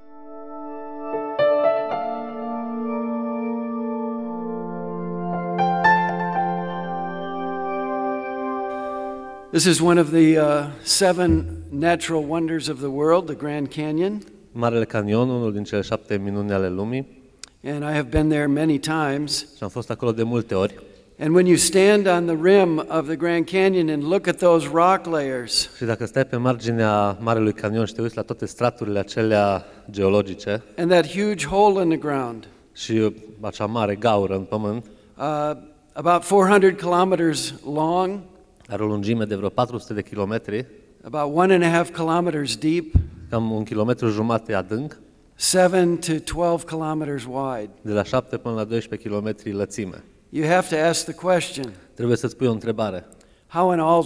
This is one of the 7 natural wonders of the world, the Grand Canyon. Marele Canion, unul din cele 7 minuni ale lumii. And I have been there many times. Și am fost acolo de multe ori. And when you stand on the rim of the Grand Canyon and look at those rock layers, și dacă stai pe marginea Marelui Canion și te uiți la toate straturile acelea geologice, and that huge hole in the ground, și acea mare gaură în pământ, about 400 kilometers long, are o lungime de vreo 400 de kilometri, about 1.5 kilometers deep, cam 1,5 km adânc, 7 to 12 kilometers wide. de la 7 până la 12 km lățime. You have to ask the question. Trebuie să-ți pui o întrebare. How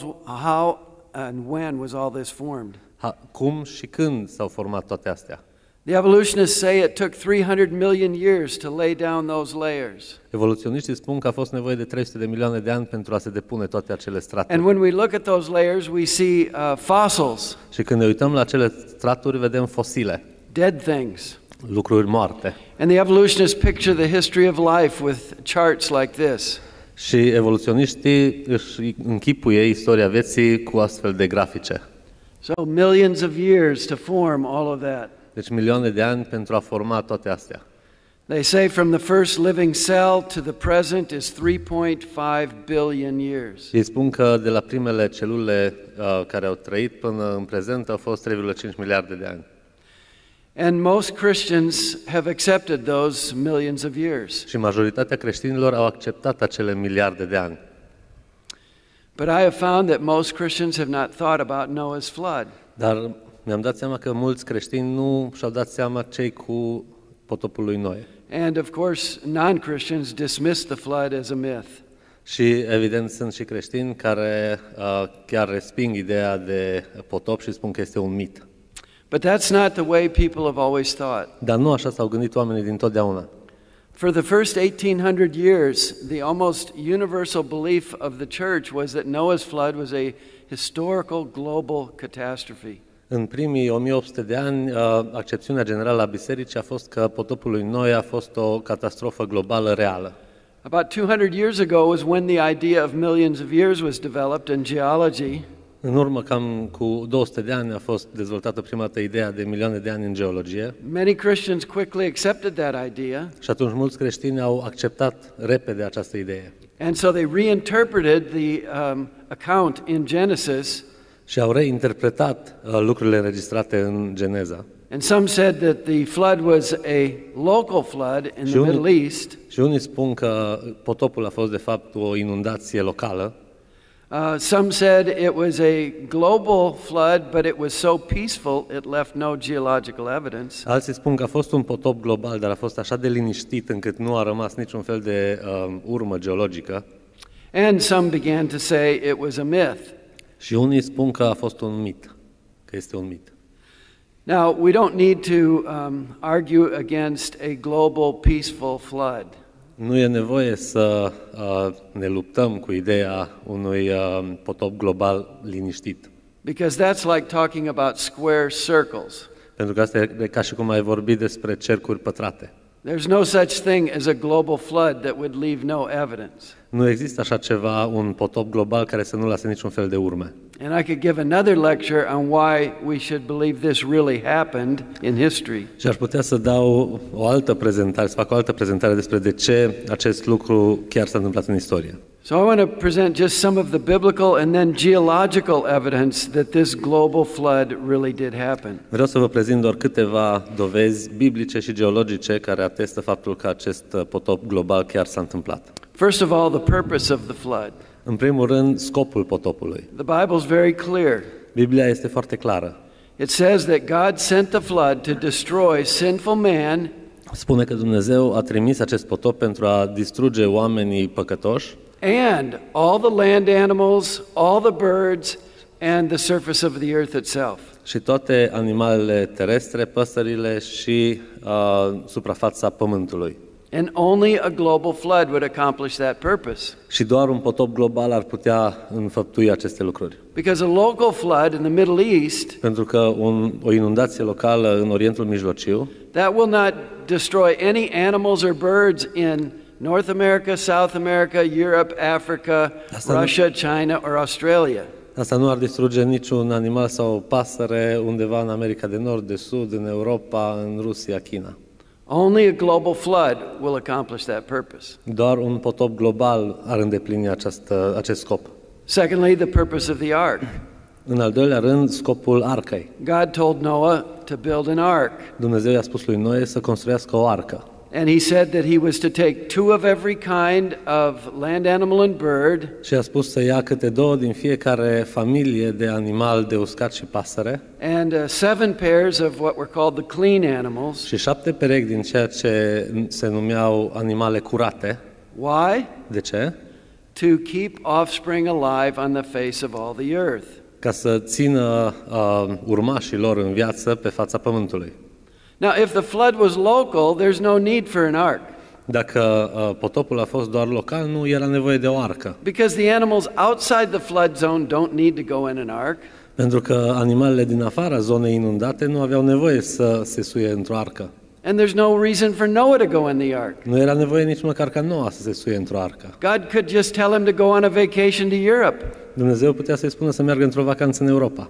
and when was all this formed? Cum și când s-au format toate astea? The evolutionists say it took 300 million years to lay down those layers. Evoluționiștii spun că a fost nevoie de 300 de milioane de ani pentru a se depune toate acele straturi. And when we look at those layers, we see fossils. Și când ne uităm la acele straturi, vedem fosile, dead things. Lucruri moarte. And the evolutionists picture the history of life with charts like this. Și evoluționiștii își închipuie istoria vieții cu astfel de grafice. So millions of years to form all of that. Deci milioane de ani pentru a forma toate astea. They say from the first living cell to the present is 3.5 billion years. Ei spun că de la primele celule care au trăit până în prezent au fost 3,5 miliarde de ani. And most Christians have accepted those millions of years. Și majoritatea creștinilor au acceptat acele miliarde de ani. But I have found that most Christians have not thought about Noah's flood. Dar mi-am dat seama că mulți creștini nu și-au dat seama ce-i cu potopul lui Noe. And of course, non-Christians dismiss the flood as a myth. Și evident sunt și creștini care chiar resping ideea de potop și spun că este un mit. But that's not the way people have always thought. Dar nu așa s-au gândit oamenii dintotdeauna. For the first 1800 years, the almost universal belief of the church was that Noah's flood was a historical global catastrophe. În primii 1800 de ani, accepțiunea generală a bisericii a fost că potopul lui Noe a fost o catastrofă globală reală. About 200 years ago was when the idea of millions of years was developed in geology. În urmă, cam cu 200 de ani, a fost dezvoltată prima dată ideea de milioane de ani în geologie. Many Christians quickly accepted that idea. Și atunci mulți creștini au acceptat repede această idee. And so they reinterpreted the account in Genesis. Și au reinterpretat lucrurile înregistrate în Geneza. And some said that the flood was a local flood in the Middle East. Și unii spun că potopul a fost de fapt o inundație locală. Some said it was a global flood, but it was so peaceful it left no geological evidence. Alții spun că a fost un potop global, dar a fost așa de liniștit încât nu a rămas niciun fel de urmă geologică. And some began to say it was a myth. Și unii spun că a fost un mit, că este un mit. Now, we don't need to argue against a global peaceful flood. Nu e nevoie să ne luptăm cu ideea unui potop global liniștit. Because that's like talking about square circles. Pentru că asta e ca și cum ai vorbit despre cercuri pătrate. There's no such thing as a global flood that would leave no evidence. Nu există așa ceva, un potop global care să nu lase niciun fel de urme. And I could give another lecture on why we should believe this really happened in history. Și aș putea să dau o altă prezentare, să fac o altă prezentare despre de ce acest lucru chiar s-a întâmplat în istorie. So I want to present just some of the biblical and then geological evidence that this global flood really did happen. Vreau să vă prezint doar câteva dovezi biblice și geologice care atestă faptul că acest potop global chiar s-a întâmplat. First of all, the purpose of the flood. În primul rând, scopul potopului. The Bible is very clear. Biblia este foarte clară. It says that God sent the flood to destroy sinful man. Spune că Dumnezeu a trimis acest potop pentru a distruge oamenii păcătoși. And all the land animals, all the birds, and the surface of the earth itself. Și toate animalele terestre, păsările și suprafața pământului. And only a global flood would accomplish that purpose. Și doar un potop global ar putea înfăptui aceste lucruri. Because a local flood in the Middle East, Pentru că o inundație locală în Orientul Mijlociu, that will not destroy any animals or birds in North America, South America, Europe, Africa, Russia, China, or Australia. asta nu ar distruge niciun animal sau o pasăre undeva în America de Nord, de Sud, în Europa, în Rusia, China. Only a global flood will accomplish that purpose. Doar un potop global ar îndeplini acest scop. Secondly, the purpose of the ark. În al doilea rând, scopul arcăi. God told Noah to build an ark. Dumnezeu i-a spus lui Noe să construiască o arcă. And he said that he was to take 2 of every kind of land, animal, and bird, Și a spus să ia câte 2 din fiecare familie de animal de uscat și pasăre and 7 pairs of what were called the clean animals. și 7 perechi din ceea ce se numeau animale curate. Why? De ce? To keep offspring alive on the face of all the earth. Ca să țină urmașii lor în viață pe fața pământului. Now, if the flood was local, there's no need for an ark, Dacă potopul a fost doar local, nu era nevoie de o arcă. because the animals outside the flood zone don't need to go in an ark. Pentru că animalele din afara zonei inundate nu aveau nevoie să se suie într-o arcă. And there's no reason for Noah to go in the ark. Nu era nevoie nici măcar ca Noa să se suie într-o arcă. God could just tell him to go on a vacation to Europe. Dumnezeu putea să-i spună să meargă într-o vacanță în Europa.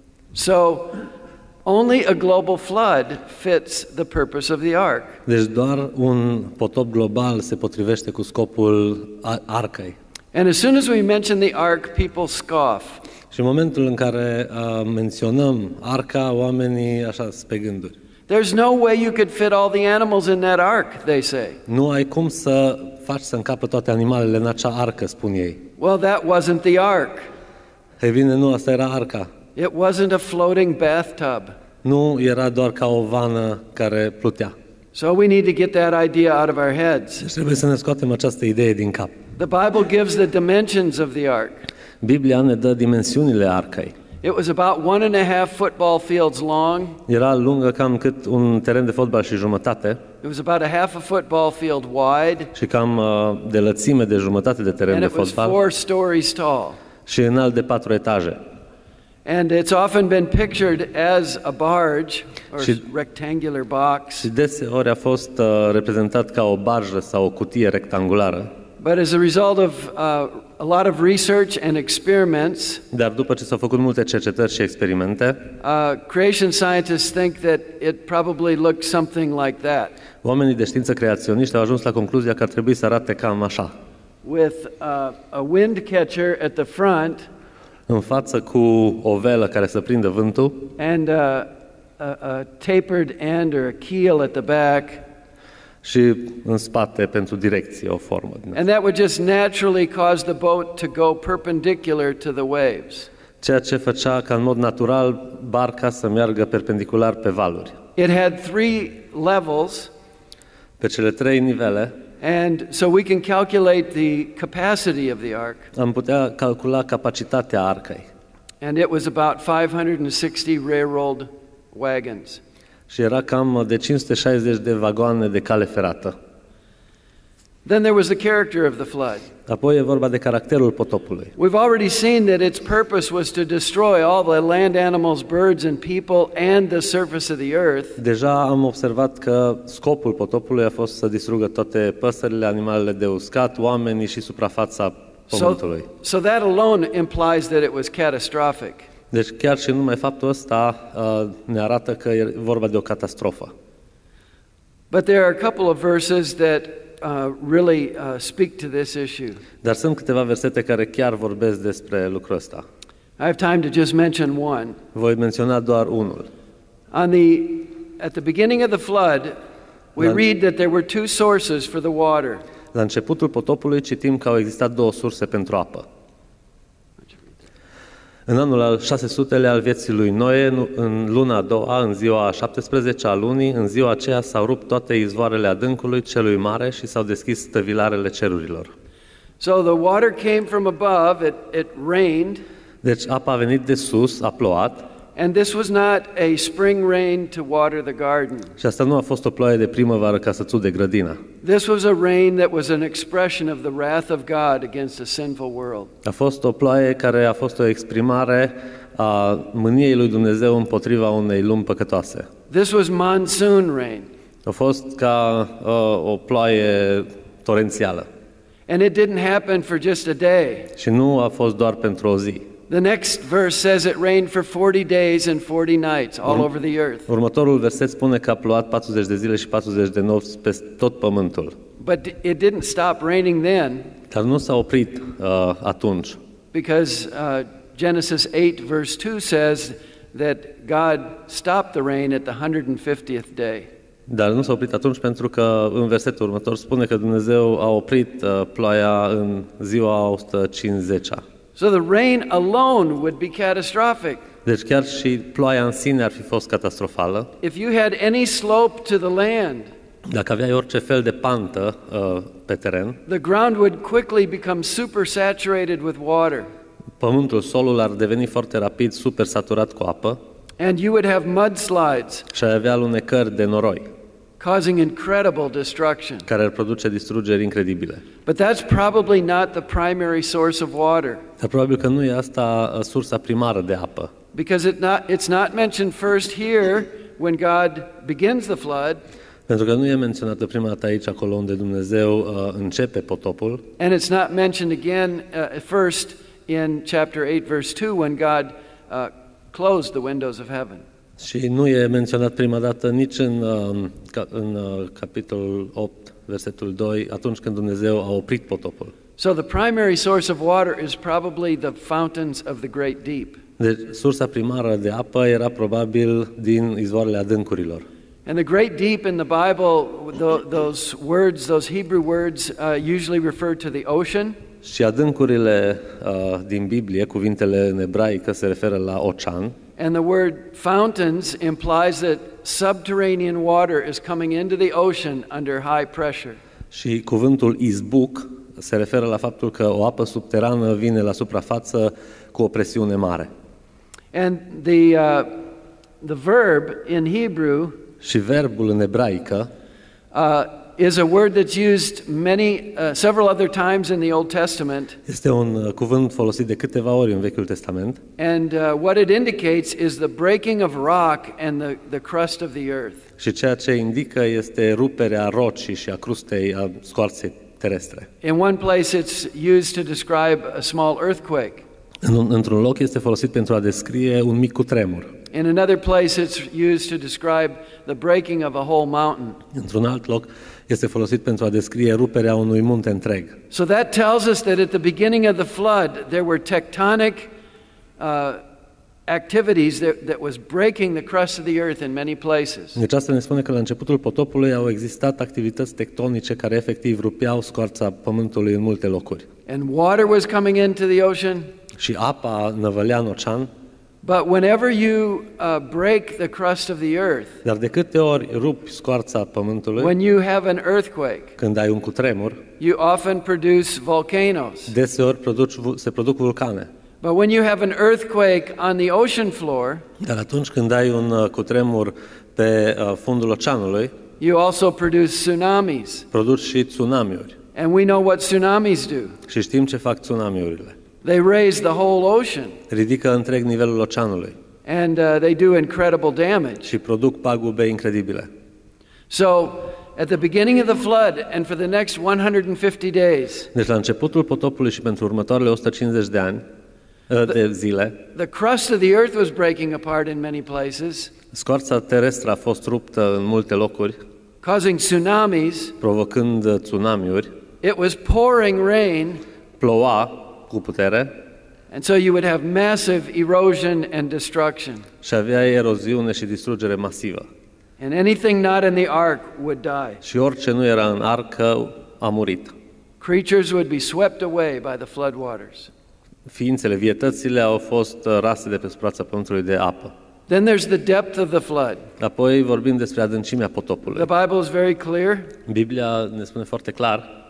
So, only a global flood fits the purpose of the ark. Deci doar un potop global se potrivește cu scopul arcăi. And as soon as we mention the ark, people scoff. Și în momentul în care menționăm arca, oamenii așa pe gânduri. There's no way you could fit all the animals in that ark, they say. Nu ai cum să faci să încapă toate animalele în acea arcă, spun ei. Well, that wasn't the ark. Ei bine, nu, asta era arca. It wasn't a floating bathtub. Nu era doar ca o vană care plutea. So we need to get that idea out of our heads. Deci trebuie să ne scoatem această idee din cap. The Bible gives the dimensions of the ark. Biblia ne dă dimensiunile arcăi. It was about 1.5 football fields long. Era lungă cam cât un teren de fotbal și jumătate It was about a half a football field wide. și cam de lățime de jumătate de teren And de it was fotbal 4 stories tall. și înalt de 4 etaje. And it's often been pictured as a barge or Și- rectangular box. Și deseori a fost reprezentat ca o barjă sau o cutie rectangulară, But as a result of a lot of research and experiments, dar după ce s-au făcut multe cercetări și experimente, creation scientists think that it probably looked something like that, oamenii de știință creaționiști au ajuns la concluzia că ar trebui să arate cam așa. with a wind catcher at the front În față cu o velă care să prindă vântul and a tapered end or a keel at the back, și în spate pentru direcție o formă din asta. and that would just naturally cause the boat to go perpendicular to the waves. Ceea ce făcea ca în mod natural barca să meargă perpendicular pe valuri. It had 3 levels, Pe cele 3 nivele and so we can calculate the capacity of the ark. am putea calcula capacitatea arcăi. And it was about 560 railroad wagons. Și era cam de 560 de vagoane de cale ferată. Then there was the character of the flood. Apoi e vorba de caracterul potopului. We've already seen that its purpose was to destroy all the land animals, birds, and people and the surface of the earth. Deja am observat că scopul potopului a fost să distrugă toate păsările, animalele de uscat, oamenii și suprafața pământului. So that alone implies that it was catastrophic. Deci chiar și numai faptul ăsta ne arată că e vorba de o catastrofă. But there are a couple of verses that really speak to this issue. Dar sunt câteva versete care chiar vorbesc despre lucrul ăsta. I have time to just mention one. Voi menționa doar unul. At the beginning of the flood, we read that there were 2 sources for the water. La începutul potopului citim că au existat 2 surse pentru apă. În anul al 600-lea al vieții lui Noe, în luna a doua, în ziua a 17-a a lunii, în ziua aceea s-au rupt toate izvoarele adâncului celui mare și s-au deschis stăvilarele cerurilor. So the water came from above, it rained, Deci apa a venit de sus, a plouat, And this was not a spring rain to water the garden. Și asta nu a fost o ploaie de primăvară ca să țude grădina. This was a rain that was an expression of the wrath of God against a sinful world. A fost o ploaie care a fost o exprimare a mâniei lui Dumnezeu împotriva unei lumi păcătoase. This was monsoon rain. A fost ca o ploaie torențială. And it didn't happen for just a day. Și nu a fost doar pentru o zi. The next verse says it rained for 40 days and 40 nights all over the earth. Următorul verset spune că a plouat 40 de zile și 40 de nopți pe tot pământul. But it didn't stop raining then, Dar nu s-a oprit atunci. because Genesis 8 verse 2 says that God stopped the rain at the 150th day. Dar nu s-a oprit atunci pentru că în versetul următor spune că Dumnezeu a oprit ploaia în ziua 150-a. So the rain alone would be catastrophic. Deci chiar și ploaia în sine ar fi fost catastrofală. If you had any slope to the land, Dacă aveai orice fel de pantă pe teren, the ground would quickly become supersaturated with water, pământul, solul ar deveni foarte rapid super saturat cu apă and you would have mudslides și ai avea alunecări de noroi, causing incredible destruction. care ar produce distrugeri incredibile. But that's probably not the primary source of water, Dar probabil că nu e asta sursa primară de apă. because it's not mentioned first here when God begins the flood, Pentru că nu e menționată prima dată aici, acolo unde Dumnezeu începe potopul, and it's not mentioned again first in chapter 8 verse 2 when God closed the windows of heaven. și nu e menționat prima dată nici în capitolul 8, versetul 2, atunci când Dumnezeu a oprit potopul. So the primary source of water is probably the fountains of the great deep. Deci sursa primară de apă era probabil din izvoarele adâncurilor. And the great deep in the Bible, those words, those Hebrew words, usually refer to the ocean. Și adâncurile din Biblie, cuvintele în ebraică, se referă la ocean. And the word fountains implies that subterranean water is coming into the ocean under high pressure. Și cuvântul izbuc se referă la faptul că o apă subterană vine la suprafață cu o presiune mare. And the verb in Hebrew Și verbul în ebraică is a word that's used several other times in the Old Testament. este un cuvânt folosit de câteva ori în Vechiul Testament. And what it indicates is the breaking of rock and the crust of the earth. Și ceea ce indică este ruperea rocii și a crustei, a scoarței terestre. In one place it's used to describe a small earthquake. Într-un loc este folosit pentru a descrie un mic cutremur. In another place it's used to describe the breaking of a whole mountain. Într-un alt loc este folosit pentru a descrie ruperea unui munte întreg. So that tells us that at the beginning of the flood there were tectonic activities that was breaking the crust of the earth in many places. Deci asta ne spune că la începutul potopului au existat activități tectonice care efectiv rupeau scoarța pământului în multe locuri. And water was coming into the ocean. Și apa năvălea în ocean. But whenever you break the crust of the earth, Dar de câte ori rupi scoarța pământului, when you have an earthquake, când ai un cutremur, you often produce volcanoes. deseori se produc vulcane. But when you have an earthquake on the ocean floor, Dar atunci când ai un cutremur pe fundul oceanului, you also produce tsunamis. produci și tsunamiuri. And we know what tsunamis do. Și știm ce fac tsunamiurile. They raise the whole ocean, Ridică întreg nivelul oceanului and they do incredible damage. și produc pagube incredibile. So, at the beginning of the flood and for the next 150 days, Deci la începutul potopului și pentru următoarele 150 de ani, de zile, the crust of the earth was breaking apart in many places, scoarța terestră a fost ruptă în multe locuri, causing tsunamis. provocând tsunamiuri, It was pouring rain, ploua cu putere and so you would have massive erosion and destruction. și avea eroziune și distrugere masivă. And anything not in the ark would die. Și orice nu era în arcă a murit. Creatures would be swept away by the flood waters. Ființele, vietățile au fost rase de pe suprafața pământului de apă. Then there's the depth of the flood. Apoi vorbim despre adâncimea potopului. The Bible is very clear. Biblia ne spune foarte clar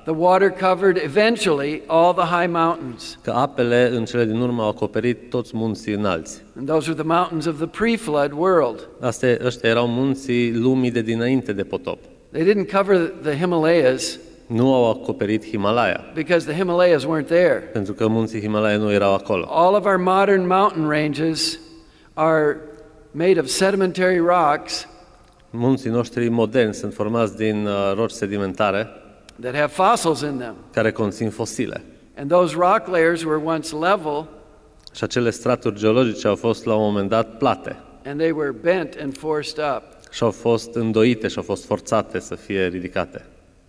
the water covered eventually all the high mountains. că apele în cele din urmă au acoperit toți munții înalți. And those were the mountains of the pre-flood world. Ăștia erau munții lumii de dinainte de potop. They didn't cover the Himalayas Nu au acoperit Himalaya, because the Himalayas weren't there. pentru că munții Himalaya nu erau acolo. All of our modern mountain ranges are made of sedimentary rocks Munții noștri moderni sunt formați din roci sedimentare that have fossils in them. care conțin fosile. And those rock layers were once level, Și acele straturi geologice au fost la un moment dat plate and they were bent and forced up. și au fost îndoite și au fost forțate să fie ridicate.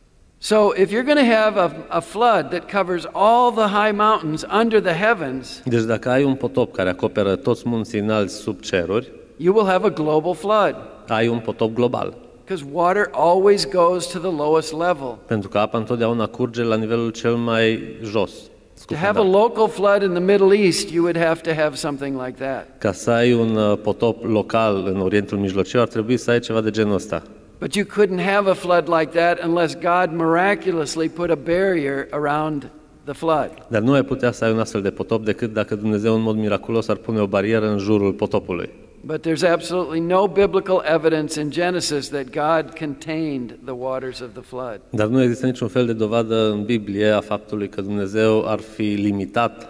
So if you're going to have a flood that covers all the high mountains under the heavens, Deci dacă ai un potop care acoperă toți munții înalți sub ceruri, you will have a global flood ai un potop global. because water always goes to the lowest level. Pentru că apa întotdeauna curge la nivelul cel mai jos. To have a local flood in the Middle East, you would have to have something like that. Ca să ai un potop local în Orientul Mijlociu, ar trebui să ai ceva de genul ăsta. But you couldn't have a flood like that unless God miraculously put a barrier around the flood. Dar nu ai putea să ai un astfel de potop decât dacă Dumnezeu în mod miraculos ar pune o barieră în jurul potopului. But there's absolutely no biblical evidence in Genesis that God contained the waters of the flood. Dar nu există niciun fel de dovadă în Biblie a faptului că Dumnezeu ar fi limitat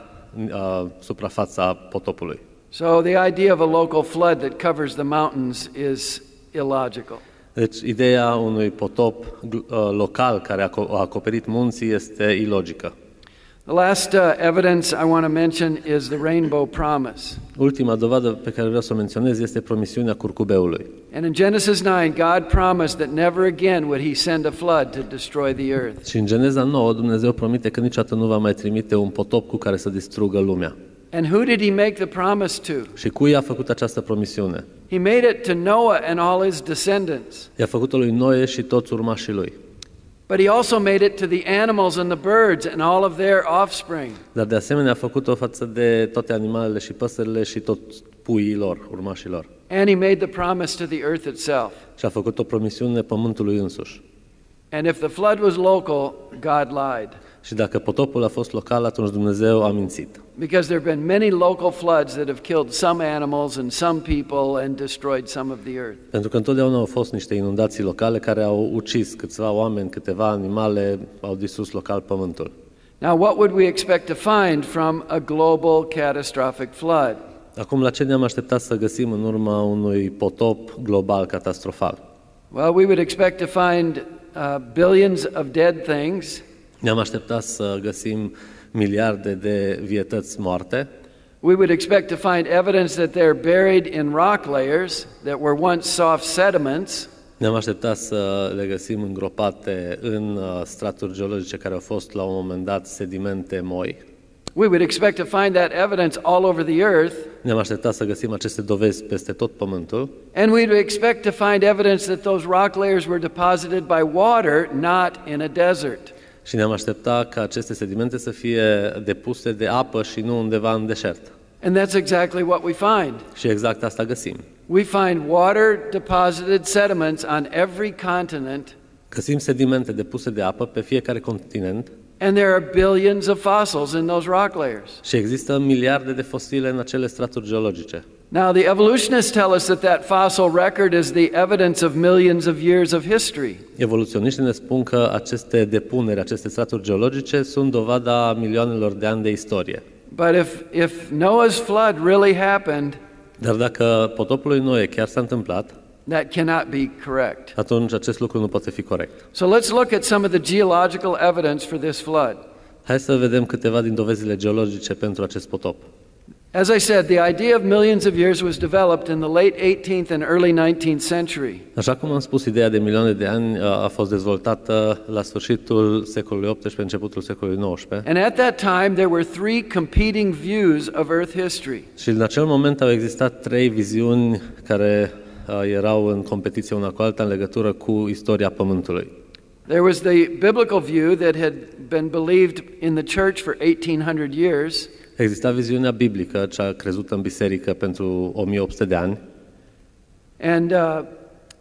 suprafața potopului. So the idea of a local flood that covers the mountains is illogical. Deci ideea unui potop local care a acoperit munții este ilogică. The last evidence I want to mention is the rainbow promise. Ultima dovadă pe care vreau să o menționez este promisiunea curcubeului. And in Genesis 9, God promised that never again would he send a flood to destroy the earth. Și în Geneza 9, Dumnezeu promite că niciodată nu va mai trimite un potop cu care să distrugă lumea. And who did he make the promise to? Și cui a făcut această promisiune? He made it to Noah and all his descendants. I-a făcut-o lui Noe și toți urmașii lui. But he also made it to the animals and the birds and all of their offspring. Dar de asemenea a făcut-o față de toate animalele și păsările și toți puii lor, urmașilor. And he made the promise to the earth itself. Și a făcut o promisiune pământului însuși. And if the flood was local, God lied. Și dacă potopul a fost local, atunci Dumnezeu a mințit. Because there have been many local floods that have killed some animals and some people and destroyed some of the earth. Pentru că întotdeauna au fost niște inundații locale care au ucis câțiva oameni, câteva animale, au distrus local pământul. Now, what would we expect to find from a global catastrophic flood? Acum, la ce ne-am așteptat să găsim în urma unui potop global catastrofal? Well, we would expect to find billions of dead things. Ne-am așteptat să găsim miliarde de vietăți moarte. We would expect to find evidence that they're buried in rock layers that were once soft sediments. Ne-am așteptat să le găsim îngropate în straturi geologice care au fost la un moment dat sedimente moi. We would expect to find that evidence all over the earth. Ne-am așteptat să găsim aceste dovezi peste tot pământul. And we would expect to find evidence that those rock layers were deposited by water, not in a desert. Și ne-am așteptat ca aceste sedimente să fie depuse de apă și nu undeva în deșert. And that's exactly what we find. Și exact asta găsim. We find water deposited sediments on every continent. Găsim sedimente depuse de apă pe fiecare continent. And there are billions of fossils in those rock layers. Și există miliarde de fosile în acele straturi geologice. Now, the evolutionists tell us that fossil record is the evidence of millions of years of history. Evoluționiștii ne spun că aceste depuneri, aceste straturi geologice sunt dovada milioanelor de ani de istorie. But if Noah's flood really happened, Dar dacă potopul lui Noe chiar s-a întâmplat, that cannot be correct. atunci acest lucru nu poate fi corect. So let's look at some of the geological evidence for this flood. Hai să vedem câteva din dovezile geologice pentru acest potop. As I said, the idea of millions of years was developed in the late 18th and early 19th century. Așa cum am spus, ideea de milioane de ani a fost dezvoltată la sfârșitul secolului XVIII, începutul secolului XIX. And at that time there were three competing views of Earth history. Și în acel moment au existat trei viziuni care erau în competiție una cu alta în legătură cu istoria Pământului. There was the biblical view that had been believed in the church for 1800 years. Exista viziunea biblică, cea crezută în biserică pentru 1800 de ani. And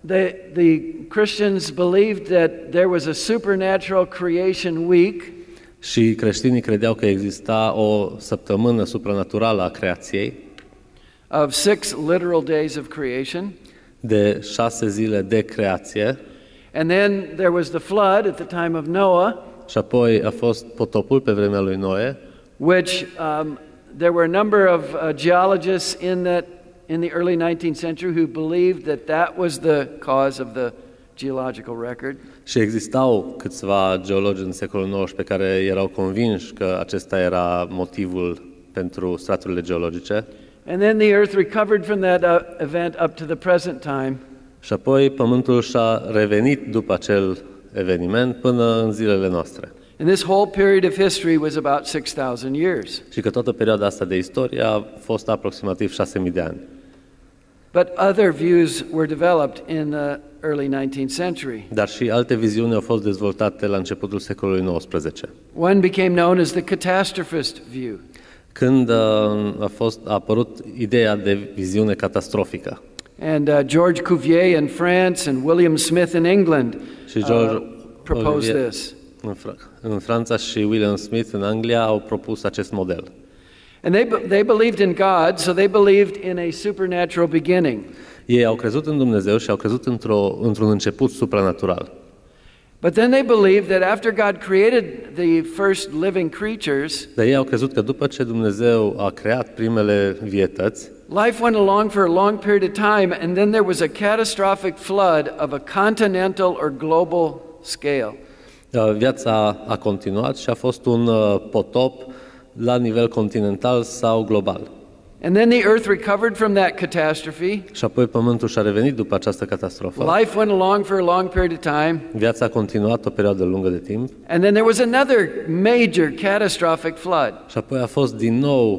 The Christians believed that there was a supernatural creation week. Și creștinii credeau că exista o săptămână supranaturală a creației, of 6 literal days of creation. de 6 zile de creație, And then there was the flood at the time of Noah, și apoi a fost potopul pe vremea lui Noe, which there were a number of geologists in the early 19th century who believed that that was the cause of the geological record. și existau câțiva geologi în secolul XIX care erau convinși că acesta era motivul pentru straturile geologice. And then the earth recovered from that event up to the present time. Și apoi pământul și-a revenit după acel eveniment până în zilele noastre. And this whole period of history was about 6,000 years. Și că toată perioada asta de istorie a fost aproximativ 6.000 de ani. But other views were developed in the early 19th century. Dar și alte viziuni au fost dezvoltate la începutul secolului XIX. One became known as the catastrophist view. Când a apărut ideea de viziune catastrofică. And George Cuvier in France and William Smith in England Și George proposed Cuvier this. în Franța și William Smith în Anglia au propus acest model. And they believed in God, so they believed in a supernatural beginning. Ei au crezut în Dumnezeu și au crezut într-un început supranatural. But then they believed that after God created the first living creatures, Dar ei au crezut că după ce Dumnezeu a creat primele vietăți, life went along for a long period of time, and then there was a catastrophic flood of a continental or global scale. viața a continuat și a fost un potop la nivel continental sau global. And then the earth recovered from that catastrophe. Și apoi pământul și-a revenit după această catastrofă. Life went along for a long period of time. Viața a continuat o perioadă lungă de timp. And then there was another major catastrophic flood. Și apoi a fost din nou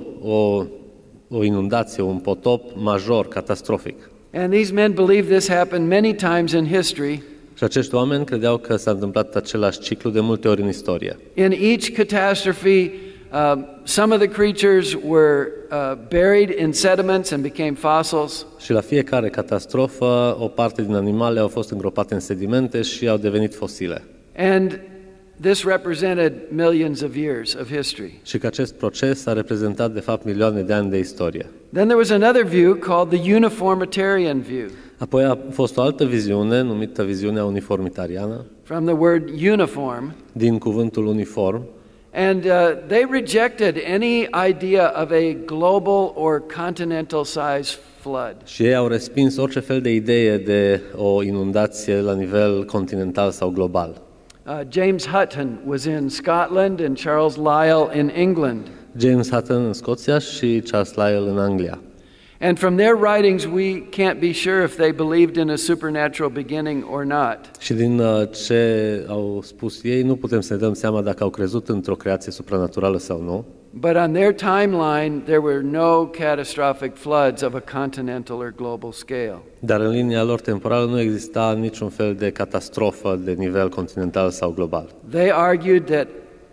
o inundație, un potop major, catastrofic. And these men believed this happened many times in history. Și acești oameni credeau că s-a întâmplat același ciclu de multe ori în istorie. In each catastrophe, some of the creatures were buried in sediments and became fossils. Și la fiecare catastrofă, o parte din animale au fost îngropate în sedimente și au devenit fosile. And this represented millions of years of history. Și că acest proces a reprezentat, de fapt, milioane de ani de istorie. Then there was another view called the uniformitarian view. Apoi a fost o altă viziune, numită viziunea uniformitariană, From the word uniform. din cuvântul uniform, And they rejected any idea of a global or continental size flood. și ei au respins orice fel de idee de o inundație la nivel continental sau global. James Hutton was in Scotland and Charles Lyell in England. James Hutton în Scoția și Charles Lyell în Anglia. And from their writings, we can't be sure if they believed in a supernatural beginning or not. Și din ce au spus ei, nu putem să ne dăm seama dacă au crezut într-o creație supranaturală sau nu. But on their timeline, there were no catastrophic floods of a continental or global scale. Dar în linia lor temporală nu exista niciun fel de catastrofă de nivel continental sau global. They argued that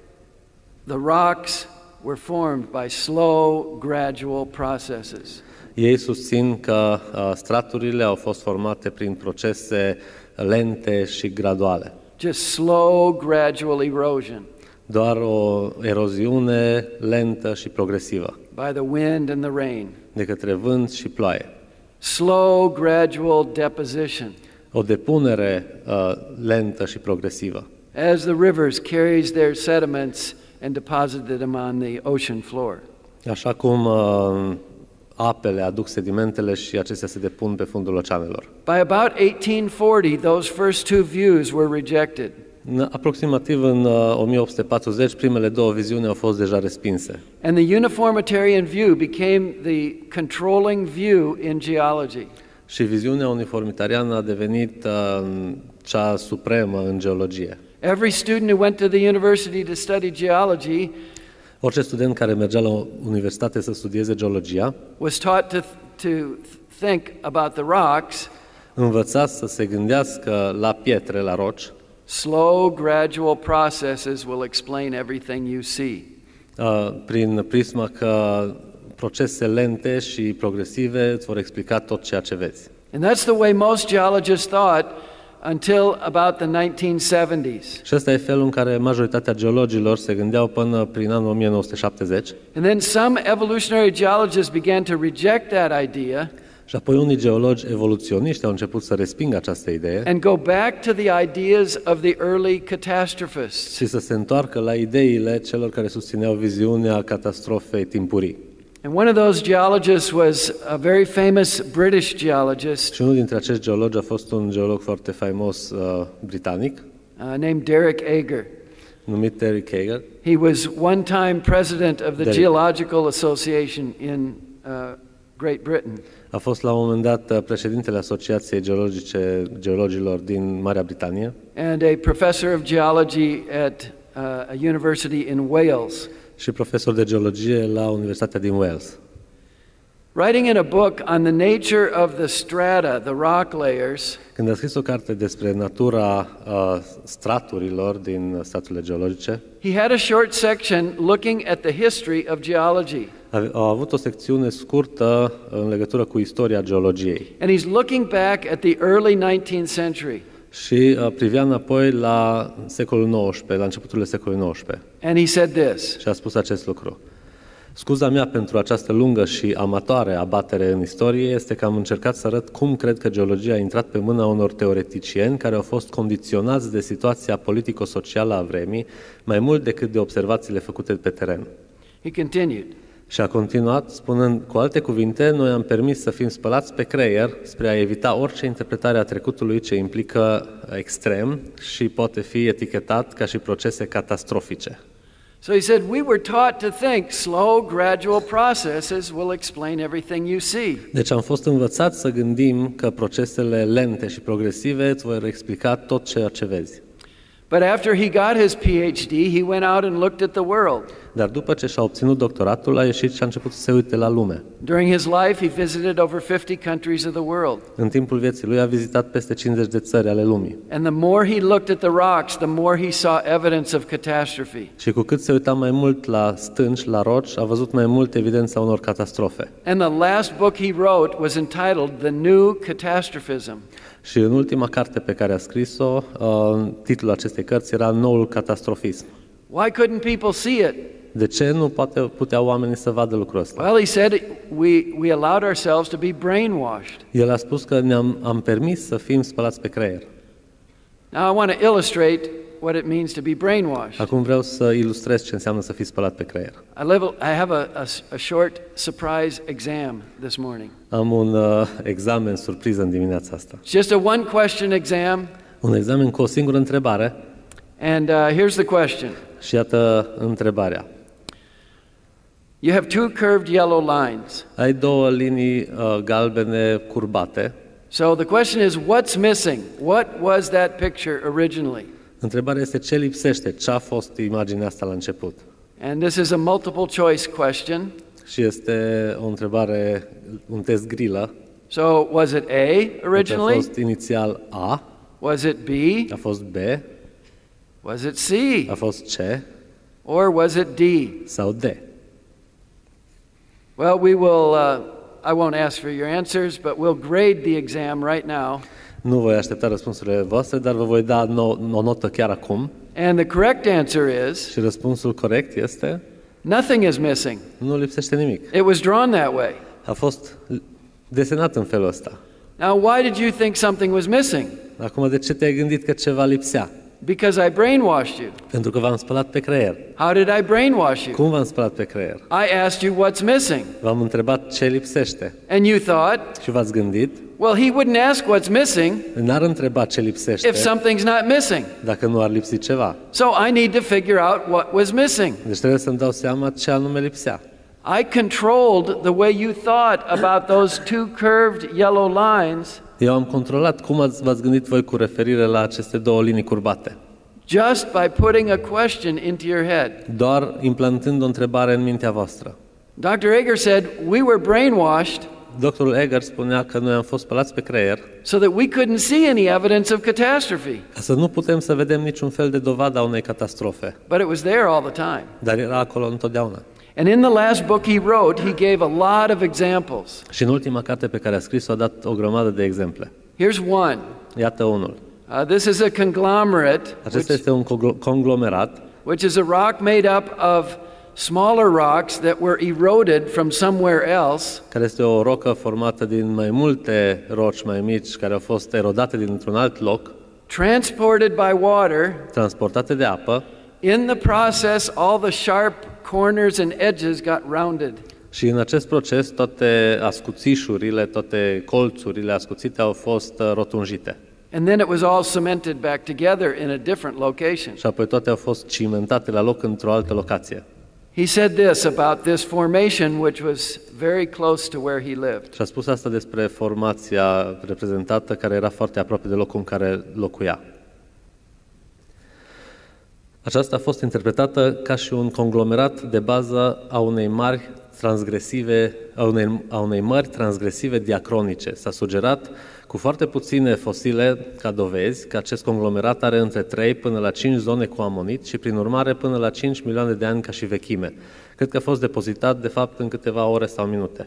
the rocks were formed by slow, gradual processes. Ei susțin că straturile au fost formate prin procese lente și graduale. Just slow, gradual erosion Doar o eroziune lentă și progresivă, by the wind and the rain. de către vânt și ploaie. Slow, gradual deposition O depunere lentă și progresivă. as the rivers carries their sediments and deposited them on the ocean floor. Așa cum apele aduc sedimentele și acestea se depun pe fundul oceanelor. By about 1840, those first two views were rejected. Aproximativ în 1840, primele două viziuni au fost deja respinse. And the uniformitarian view became the controlling view in geology. Și viziunea uniformitariană a devenit cea supremă în geologie. Every student who went to the university to study geology Orice student care mergea la universitate să studieze geologia was taught to think about the rocks. învăța să se gândească la pietre, la roci. Slow, gradual processes will explain everything you see. Prin prisma că procese lente și progresive îți vor explica tot ceea ce vezi. And that's the way most geologists thought until about the 1970s. Și ăsta e felul în care majoritatea geologilor se gândeau până prin anul 1970. And then some evolutionary geologists began to reject that idea Și apoi unii geologi evoluționiști au început să respingă această idee and go back to the ideas of the early catastrophists. și să se întoarcă la ideile celor care susțineau viziunea catastrofei timpurii. And one of those geologists was a very famous British geologist Și unul dintre acești geologi a fost un geolog foarte faimos britanic, named Derek Ager. numit Derek Ager. He was one time president of the Derek. Geological Association in Great Britain. A fost la un moment dat președintele Asociației Geologilor din Marea Britanie And a professor of geology at a university in Wales. și profesor de geologie la Universitatea din Wales. Writing in a book on the nature of the strata, the rock layers, Când a scris o carte despre natura straturilor din straturile geologice, he had a short section looking at the history of geology. a avut o secțiune scurtă în legătură cu istoria geologiei And he's looking back at the early 19th century. și privea înapoi la secolul XIX, la începuturile secolului XIX. And he said this: Și a spus acest lucru. Scuza mea pentru această lungă și amatoare abatere în istorie este că am încercat să arăt cum cred că geologia a intrat pe mâna unor teoreticieni care au fost condiționați de situația politico-socială a vremii mai mult decât de observațiile făcute pe teren. He continued. Și a continuat spunând, cu alte cuvinte, noi am permis să fim spălați pe creier spre a evita orice interpretare a trecutului ce implică extrem și poate fi etichetat ca și procese catastrofice. So he said, we were taught to think slow, gradual processes will explain everything you see. Deci am fost învățați să gândim că procesele lente și progresive îți vor explica tot ceea ce vezi. But after he got his PhD, he went out and looked at the world. Dar după ce și-a obținut doctoratul, a ieșit și a început să se uite la lume. During his life, he visited over 50 countries of the world. În timpul vieții lui a vizitat peste 50 de țări ale lumii. And the more he looked at the rocks, the more he saw evidence of catastrophe. Și cu cât se uita mai mult la stânci, la roci, a văzut mai mult evidența unor catastrofe. And the last book he wrote was entitled The New Catastrophism. Și în ultima carte pe care a scris-o, titlul acestei cărți era Noul catastrofism. Why couldn't people see it? De ce nu puteau oamenii să vadă lucrul ăsta? Well, he said we allowed ourselves to be brainwashed. El a spus că am permis să fim spălați pe creier. Now I want to illustrate what it means to be brainwashed. Acum vreau să ilustrez ce înseamnă să fii spălat pe creier. I have a short surprise exam this morning. Am un examen surpriză în dimineața asta. It's just a one question exam. Un examen cu o singură întrebare. And here's the question. Și iată întrebarea. You have two curved yellow lines. Ai două linii galbene curbate. So the question is, what's missing? What was that picture originally? Întrebarea este ce lipsește, ce a fost imaginea asta la început. And this is a multiple choice question. Și este o întrebare, un test grilă. So was it A A originally? fost inițial A, Was it B? a fost B, Was it C? a fost C Or was it D? sau D. Well, I won't ask for your answers, but we'll grade the exam right now. Nu voi aștepta răspunsurile voastre, dar vă voi da o notă chiar acum. And the correct answer is Și răspunsul corect este nothing is missing. nu lipsește nimic. It was drawn that way. A fost desenat în felul ăsta. Now, why did you think something was missing? Acum, de ce te-ai gândit că ceva lipsea? Because I brainwashed you. Pentru că v-am spălat pe creier. How did I brainwash you? Cum v-am spălat pe creier? I asked you what's missing. V-am întrebat ce lipsește. And you thought, Și v-ați gândit, well, he wouldn't ask what's missing n-ar întreba ce lipsește if something's not missing. dacă nu ar lipsi ceva. So I need to figure out what was missing. Deci trebuie să-mi dau seama ce anume lipsea. I controlled the way you thought about those two curved yellow lines Eu am controlat cum v-ați gândit voi cu referire la aceste două linii curbate. just by putting a question into your head. Doar implantând o întrebare în mintea voastră. Dr. Ager said we were brainwashed Doctorul Eger spunea că noi am fost spălați pe creier so that we couldn't see any evidence of catastrophe. ca să nu putem să vedem niciun fel de dovadă a unei catastrofe. But it was there all the time. Dar era acolo întotdeauna. And in the last book he wrote, he gave a lot of examples. Și în ultima carte pe care a scris-o a dat o grămadă de exemple. Here's one. Iată unul. This is a conglomerate, Acesta este un conglomerat, which is a rock made up of smaller rocks that were eroded from somewhere else, care este o rocă formată din mai multe roci mai mici care au fost erodate dintr-un alt loc, transported by water. transportate de apă, In the process, all the sharp corners and edges got rounded. și în acest proces toate ascuțișurile, toate colțurile ascuțite au fost rotunjite. And then it was all cemented back together in a different location. Și apoi toate au fost cimentate la loc într-o altă locație. He said this about this formation, which was very close to where he lived. Și a spus asta despre formația reprezentată care era foarte aproape de locul în care locuia. Aceasta a fost interpretată ca și un conglomerat de bază a unei mări transgresive diacronice. S-a sugerat cu foarte puține fosile ca dovezi că acest conglomerat are între 3 până la 5 zone cu amonit și prin urmare până la 5 milioane de ani ca și vechime. Cred că a fost depozitat de fapt în câteva ore sau minute.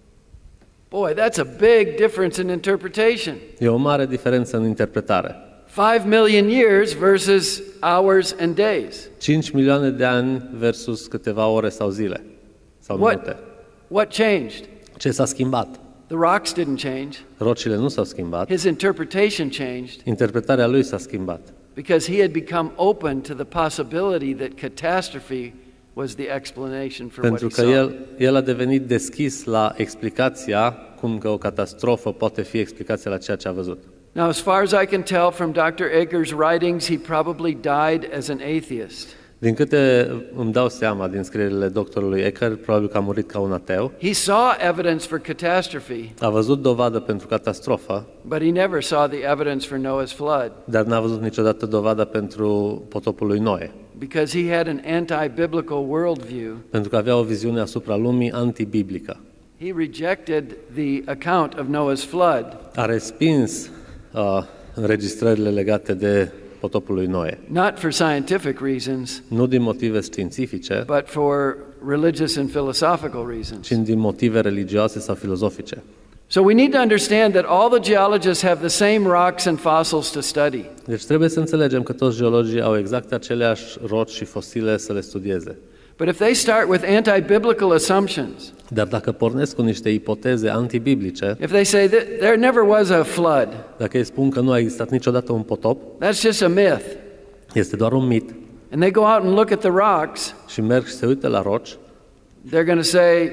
Boy, that's a big difference in interpretation. E o mare diferență în interpretare. 5 million years versus hours and days. 5 milioane de ani versus câteva ore sau zile sau minute. What changed? Ce s-a schimbat? The rocks didn't change. Rocile nu s-au schimbat. His interpretation changed Interpretarea lui s-a schimbat. because he had become open to the possibility that catastrophe was the explanation for what Pentru he că saw. el a devenit deschis la explicația cum că o catastrofă poate fi explicația la ceea ce a văzut. Now, as far as I can tell from Dr. Eger's writings, he probably died as an atheist. Din câte îmi dau seama din scrierile doctorului Ecker, probabil că a murit ca un ateu. He saw evidence for catastrophe, A văzut dovadă pentru catastrofă, but he never saw the evidence for Noah's flood dar n-a văzut niciodată dovada pentru potopul lui Noe, because he had an anti-biblical worldview. pentru că avea o viziune asupra lumii antibiblică. He rejected the account of Noah's flood, A respins înregistrările legate de potopul lui Noe, not for scientific reasons, nu din motive științifice, but for religious and philosophical reasons. ci din motive religioase sau filozofice. So we need to understand that all the geologists have the same rocks and fossils to study. Deci trebuie să înțelegem că toți geologii au exact aceleași roci și fosile să le studieze. But if they start with anti-biblical assumptions, Dar dacă pornesc cu niște ipoteze antibiblice, if they say that there never was a flood, dacă îi spun că nu a existat niciodată un potop, that's just a myth, este doar un mit, and they go out and look at the rocks, și merg și se uită la roci, they're going to say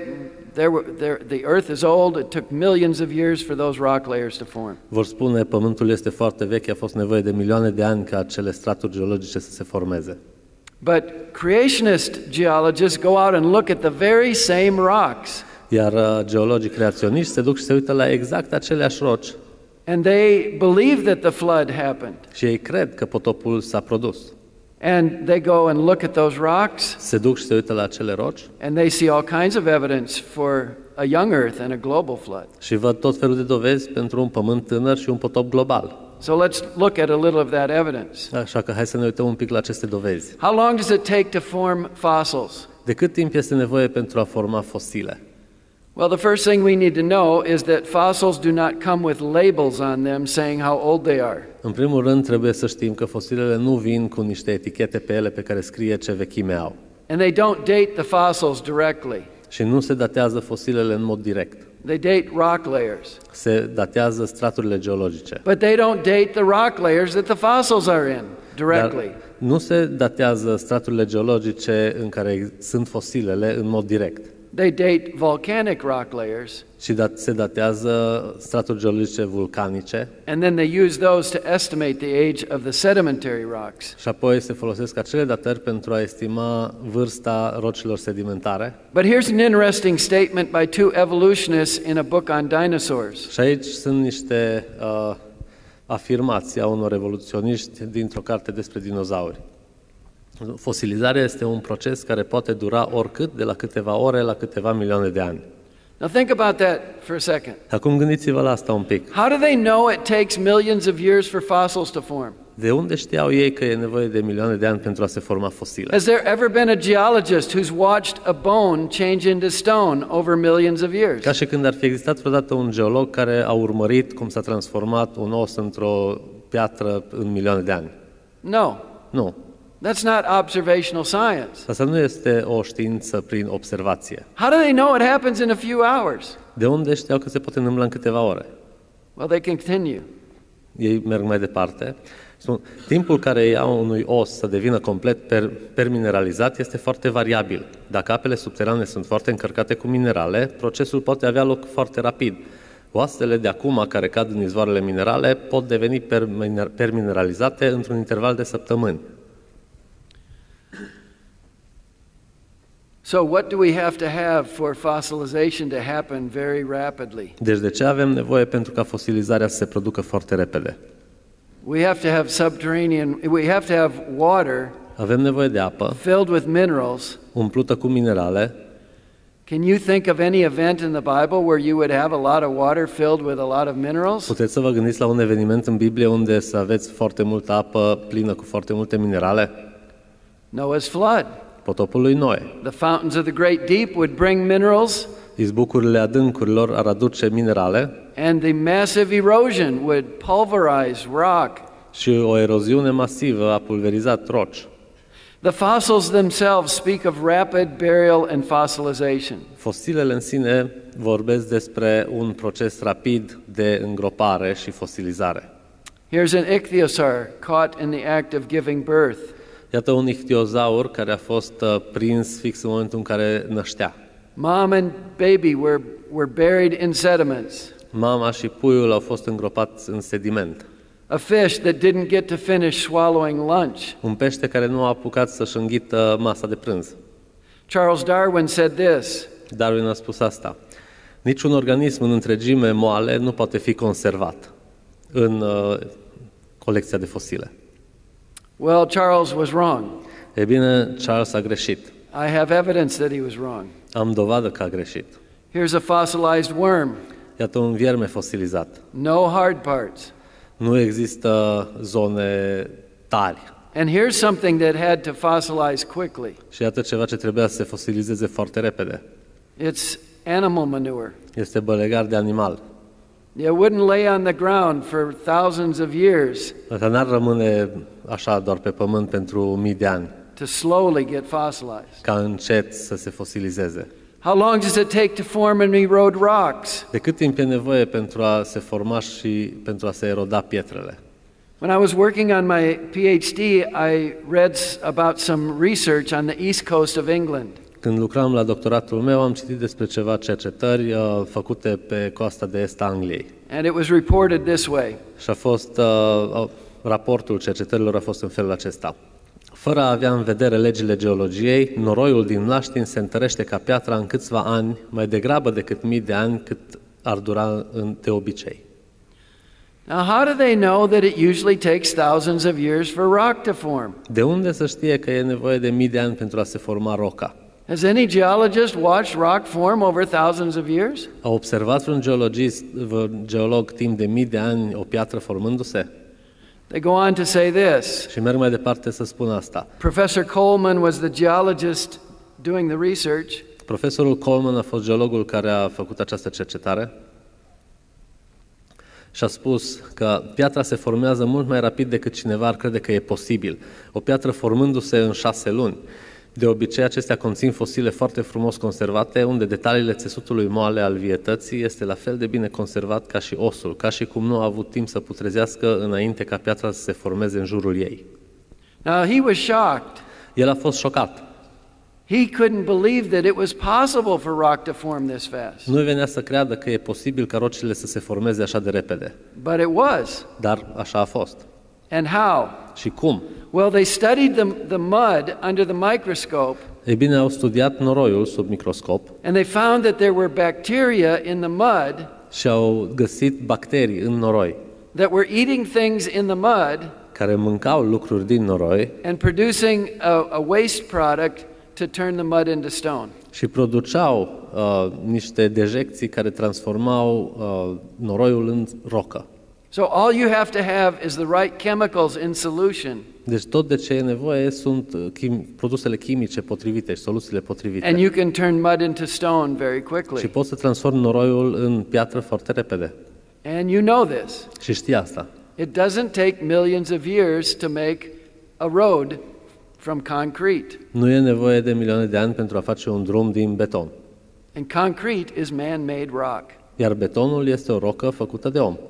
the earth is old, it took millions of years for those rock layers to form. vor spune pământul este foarte vechi, a fost nevoie de milioane de ani ca acele straturi geologice să se formeze. But creationist geologists go out and look at the very same rocks, Iar geologii creaționiști se duc și se uită la exact aceleași roci and they believe that the flood happened. și ei cred că potopul s-a produs. And they go and look at those rocks, Se duc și se uită la acele roci and they see all kinds of evidence for a young earth and a global flood. și văd tot felul de dovezi pentru un pământ tânăr și un potop global. So let's look at a little of that evidence. Așa că hai să ne uităm un pic la aceste dovezi. How long does it take to form fossils? De cât timp este nevoie pentru a forma fosile? Well, the first thing we need to know is that fossils do not come with labels on them saying how old they are. În primul rând, trebuie să știm că fosilele nu vin cu niște etichete pe ele pe care scrie ce vechime au. And they don't date the fossils directly. Și nu se datează fosilele în mod direct. They date rock layers. Se datează straturile geologice. But they don't date the rock layers that the fossils are in directly. Dar nu se datează straturile geologice în care sunt fosilele în mod direct, They date volcanic rock layers, ci se datează straturi geologice vulcanice and then they use those to estimate the age of the sedimentary rocks. și apoi se folosesc acele datări pentru a estima vârsta rocilor sedimentare. But here's an interesting statement by two evolutionists in a book on dinosaurs. Și aici sunt niște afirmații a unor evoluționiști dintr-o carte despre dinozauri. Fosilizarea este un proces care poate dura oricât, de la câteva ore la câteva milioane de ani. Now think about that for a second. Acum gândiți-vă la asta un pic. How do they know it takes millions of years for fossils to form? De unde știau ei că e nevoie de milioane de ani pentru a se forma fosile? Has there ever been a geologist who's watched a bone change into stone over millions of years? Ca și când ar fi existat vreodată un geolog care a urmărit cum s-a transformat un os într-o piatră în milioane de ani. No. Nu. That's not observational science. Asta nu este o știință prin observație. How do they know it happens in a few hours? De unde știau că se poate întâmpla în câteva ore? Well, they continue. Ei merg mai departe. Spun, timpul care ia unui os să devină complet permineralizat este foarte variabil. Dacă apele subterane sunt foarte încărcate cu minerale, procesul poate avea loc foarte rapid. Oasele de acum care cad în izvoarele minerale pot deveni permineralizate într-un interval de săptămâni. So what do we have to have for fossilization to happen very rapidly? Deci de ce avem nevoie pentru ca fosilizarea să se producă foarte repede? We have to have water Avem nevoie de apă filled with minerals. umplută cu minerale. Can you think of any event in the Bible where you would have a lot of water filled with a lot of minerals? Puteți să vă gândiți la un eveniment în Biblie unde să aveți foarte multă apă plină cu foarte multe minerale? Noah's flood. Potopul lui Noe. The fountains of the great deep would bring minerals, Izbucurile adâncurilor ar aduce minerale and the massive erosion would pulverize rock. și o eroziune masivă a pulverizat roci. The fossils themselves speak of rapid burial and fossilization. Fosilele în sine vorbesc despre un proces rapid de îngropare și fosilizare. Here's an ichthyosaur caught in the act of giving birth. Iată un ichtiozaur care a fost prins fix în momentul în care năștea. Mom and baby were buried in sediments. Mama și puiul au fost îngropați în sediment. A fish that didn't get to finish swallowing lunch. Un pește care nu a apucat să-și înghită masa de prânz. Charles Darwin said this. Darwin a spus asta. Niciun organism în întregime moale nu poate fi conservat în colecția de fosile. Well, Charles was wrong. E bine, Charles a greșit. I have evidence that he was wrong. Am dovadă că a greșit. Here's a fossilized worm. Iată un vierme fosilizat. No hard parts. Nu există zone tari. And here's something that had to fossilize quickly. Și iată ceva ce trebuia să se fosilizeze foarte repede. It's animal manure. Este bălegar de animal. It wouldn't lay on the ground for thousands of years Asta n-ar rămâne așa doar pe pământ pentru mii de ani, to slowly get fossilized. ca încet să se fosilizeze. How long does it take to form and erode rocks? De cât timp e nevoie pentru a se forma și pentru a se eroda pietrele? When I was working on my PhD, I read about some research on the east coast of England. Când lucram la doctoratul meu, am citit despre ceva cercetări făcute pe coasta de est a Angliei. And it was reported this way. Și a fost, raportul cercetărilor a fost în felul acesta. Fără a avea în vedere legile geologiei, noroiul din Mlaștin se întărește ca piatra în câțiva ani, mai degrabă decât mii de ani cât ar dura de obicei. Now, how do they know that it usually takes thousands of years for rock to form? De unde să știe că e nevoie de mii de ani pentru a se forma roca? Has any geologist watched rock form over thousands of years? A observat vreun geolog timp de mii de ani o piatră formându-se? They go on to say this. Și merg mai departe să spun asta. Professor Coleman was the geologist doing the research. Profesorul Coleman a fost geologul care a făcut această cercetare și a spus că piatra se formează mult mai rapid decât cineva ar crede că e posibil. O piatră formându-se în 6 luni. De obicei, acestea conțin fosile foarte frumos conservate, unde detaliile țesutului moale al vietății este la fel de bine conservat ca și osul, ca și cum nu a avut timp să putrezească înainte ca piatra să se formeze în jurul ei. Now, he was shocked. El a fost șocat. He couldn't believe that it was possible for rock to form this fast. Nu venea să creadă că e posibil ca rocile să se formeze așa de repede. But it was. Dar așa a fost. And how? Și cum? Well, they studied the mud under the microscope. Ei bine, au studiat noroiul sub microscop And they found that there were bacteria in the mud și au găsit bacterii în noroi that were eating things in the mud care mâncau lucruri din noroi and producing a waste product to turn the mud into stone. Și produceau niște dejecții care transformau noroiul în rocă. So all you have to have is the right chemicals in solution. Deci tot de ce e nevoie sunt produsele chimice potrivite și soluțiile potrivite. And you can turn mud into stone very Și quickly. poți să transformi noroiul în piatră foarte repede. And you know this. Și știi asta. It doesn't take millions of years to make a road from concrete. Nu e nevoie de milioane de ani pentru a face un drum din beton. And concrete is man-made rock. Iar betonul este o rocă făcută de om.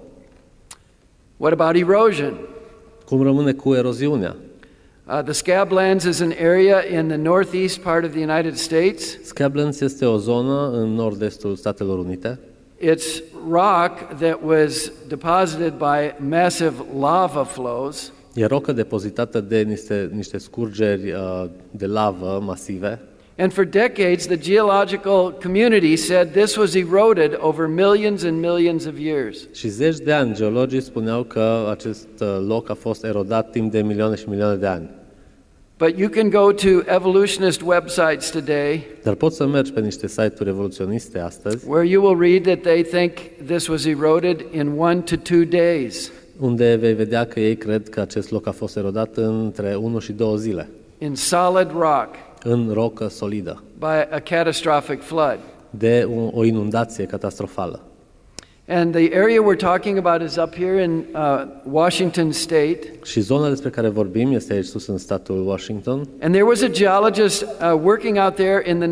What about erosion? Cum rămâne cu eroziunea? The Scablands is an area in the northeast part of the United States. Scablands este o zonă în nord-estul Statelor Unite. It's rock that was deposited by massive lava flows. E rocă depozitată de niște scurgeri de lavă masive. And for decades, the geological community said this was eroded over millions and millions of years. Și zeci de ani geologii spuneau că acest loc a fost erodat timp de milioane și milioane de ani. But you can go to evolutionist websites today Dar poți să mergi pe niște site-uri evoluționiste astăzi, where you will read that they think this was eroded in 1 to 2 days, unde vei vedea că ei cred că acest loc a fost erodat între 1 și 2 zile, in solid rock în rocă solidă, by a catastrophic flood. de o inundație catastrofală. And the area we're talking about is up here in Washington State. Și zona despre care vorbim este aici sus în statul Washington. And there was a geologist working out there in the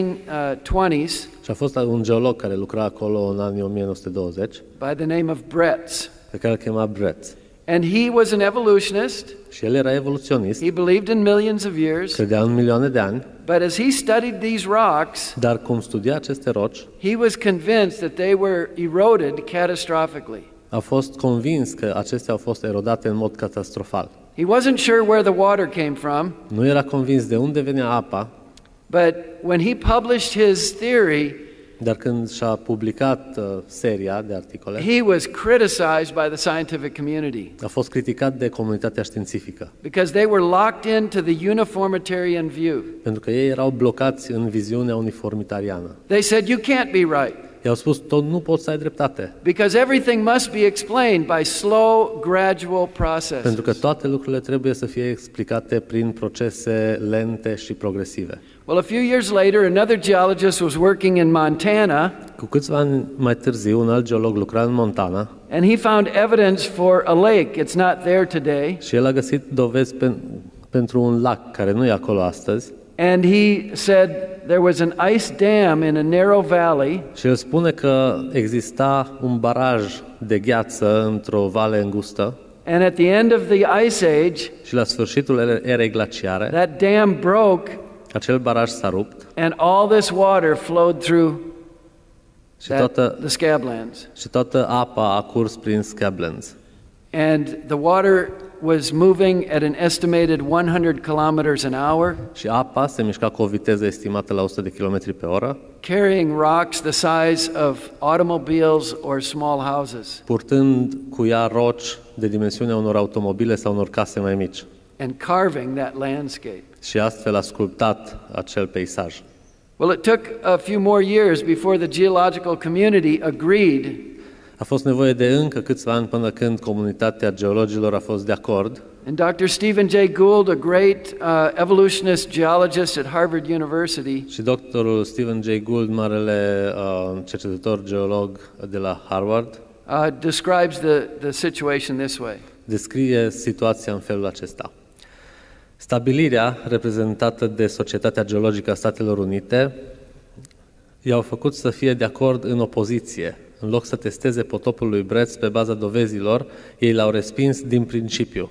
1920s Și a fost un geolog care lucra acolo în anii 1920, by the name of Bretz. pe care îl chema Brett. And he was an evolutionist. Și el era evoluționist, He believed in millions of years. credea în milioane de ani, But as he studied these rocks, dar cum studia aceste roci, he was convinced that they were eroded catastrophically. a fost convins că acestea au fost erodate în mod catastrofal. He wasn't sure where the water came from, Nu era convins de unde venea apa, but when he published his theory, dar când și-a publicat seria de articole, he was criticized by the scientific community a fost criticat de comunitatea științifică, because they were locked into the uniformitarian view. pentru că ei erau blocați în viziunea uniformitariană. They said, you can't be right I-au spus, tot nu poți să ai dreptate, because everything must be explained by slow, gradual processes. pentru că toate lucrurile trebuie să fie explicate prin procese lente și progresive. Well, a few years later, another geologist was working in Montana, Cu câțiva ani mai târziu, un alt geolog lucra în Montana and he found evidence for a lake. It's not there today. și el a găsit dovezi pentru un lac care nu e acolo astăzi. And he said there was an ice dam in a narrow valley, Și el spune că exista un baraj de gheață într-o vale îngustă and at the end of the ice age, și la sfârșitul erei glaciare, that dam broke, acel baraj s-a rupt and all this water flowed through și toată, the Scablands. și toată apa a curs prin Scablands. And the water was moving at an estimated 100 kilometers an hour, Și apa se mișca cu o viteză estimată la 100 de km pe oră, carrying rocks the size of automobiles or small houses, purtând cu ea roci de dimensiunea unor automobile sau unor case mai mici. and carving that landscape. Și astfel a sculptat acel peisaj. Well, it took a few more years before the geological community agreed A fost nevoie de încă câțiva ani până când comunitatea geologilor a fost de acord. And Dr. Stephen Jay Gould, a great evolutionist geologist at Harvard University, Și doctorul Stephen Jay Gould, marele cercetător geolog de la Harvard, describes the situation this way. descrie situația în felul acesta. Stabilirea reprezentată de Societatea Geologică a Statelor Unite i-au făcut să fie de acord în opoziție. În loc să testeze potopul lui Bretz pe baza dovezilor, ei l-au respins din principiu.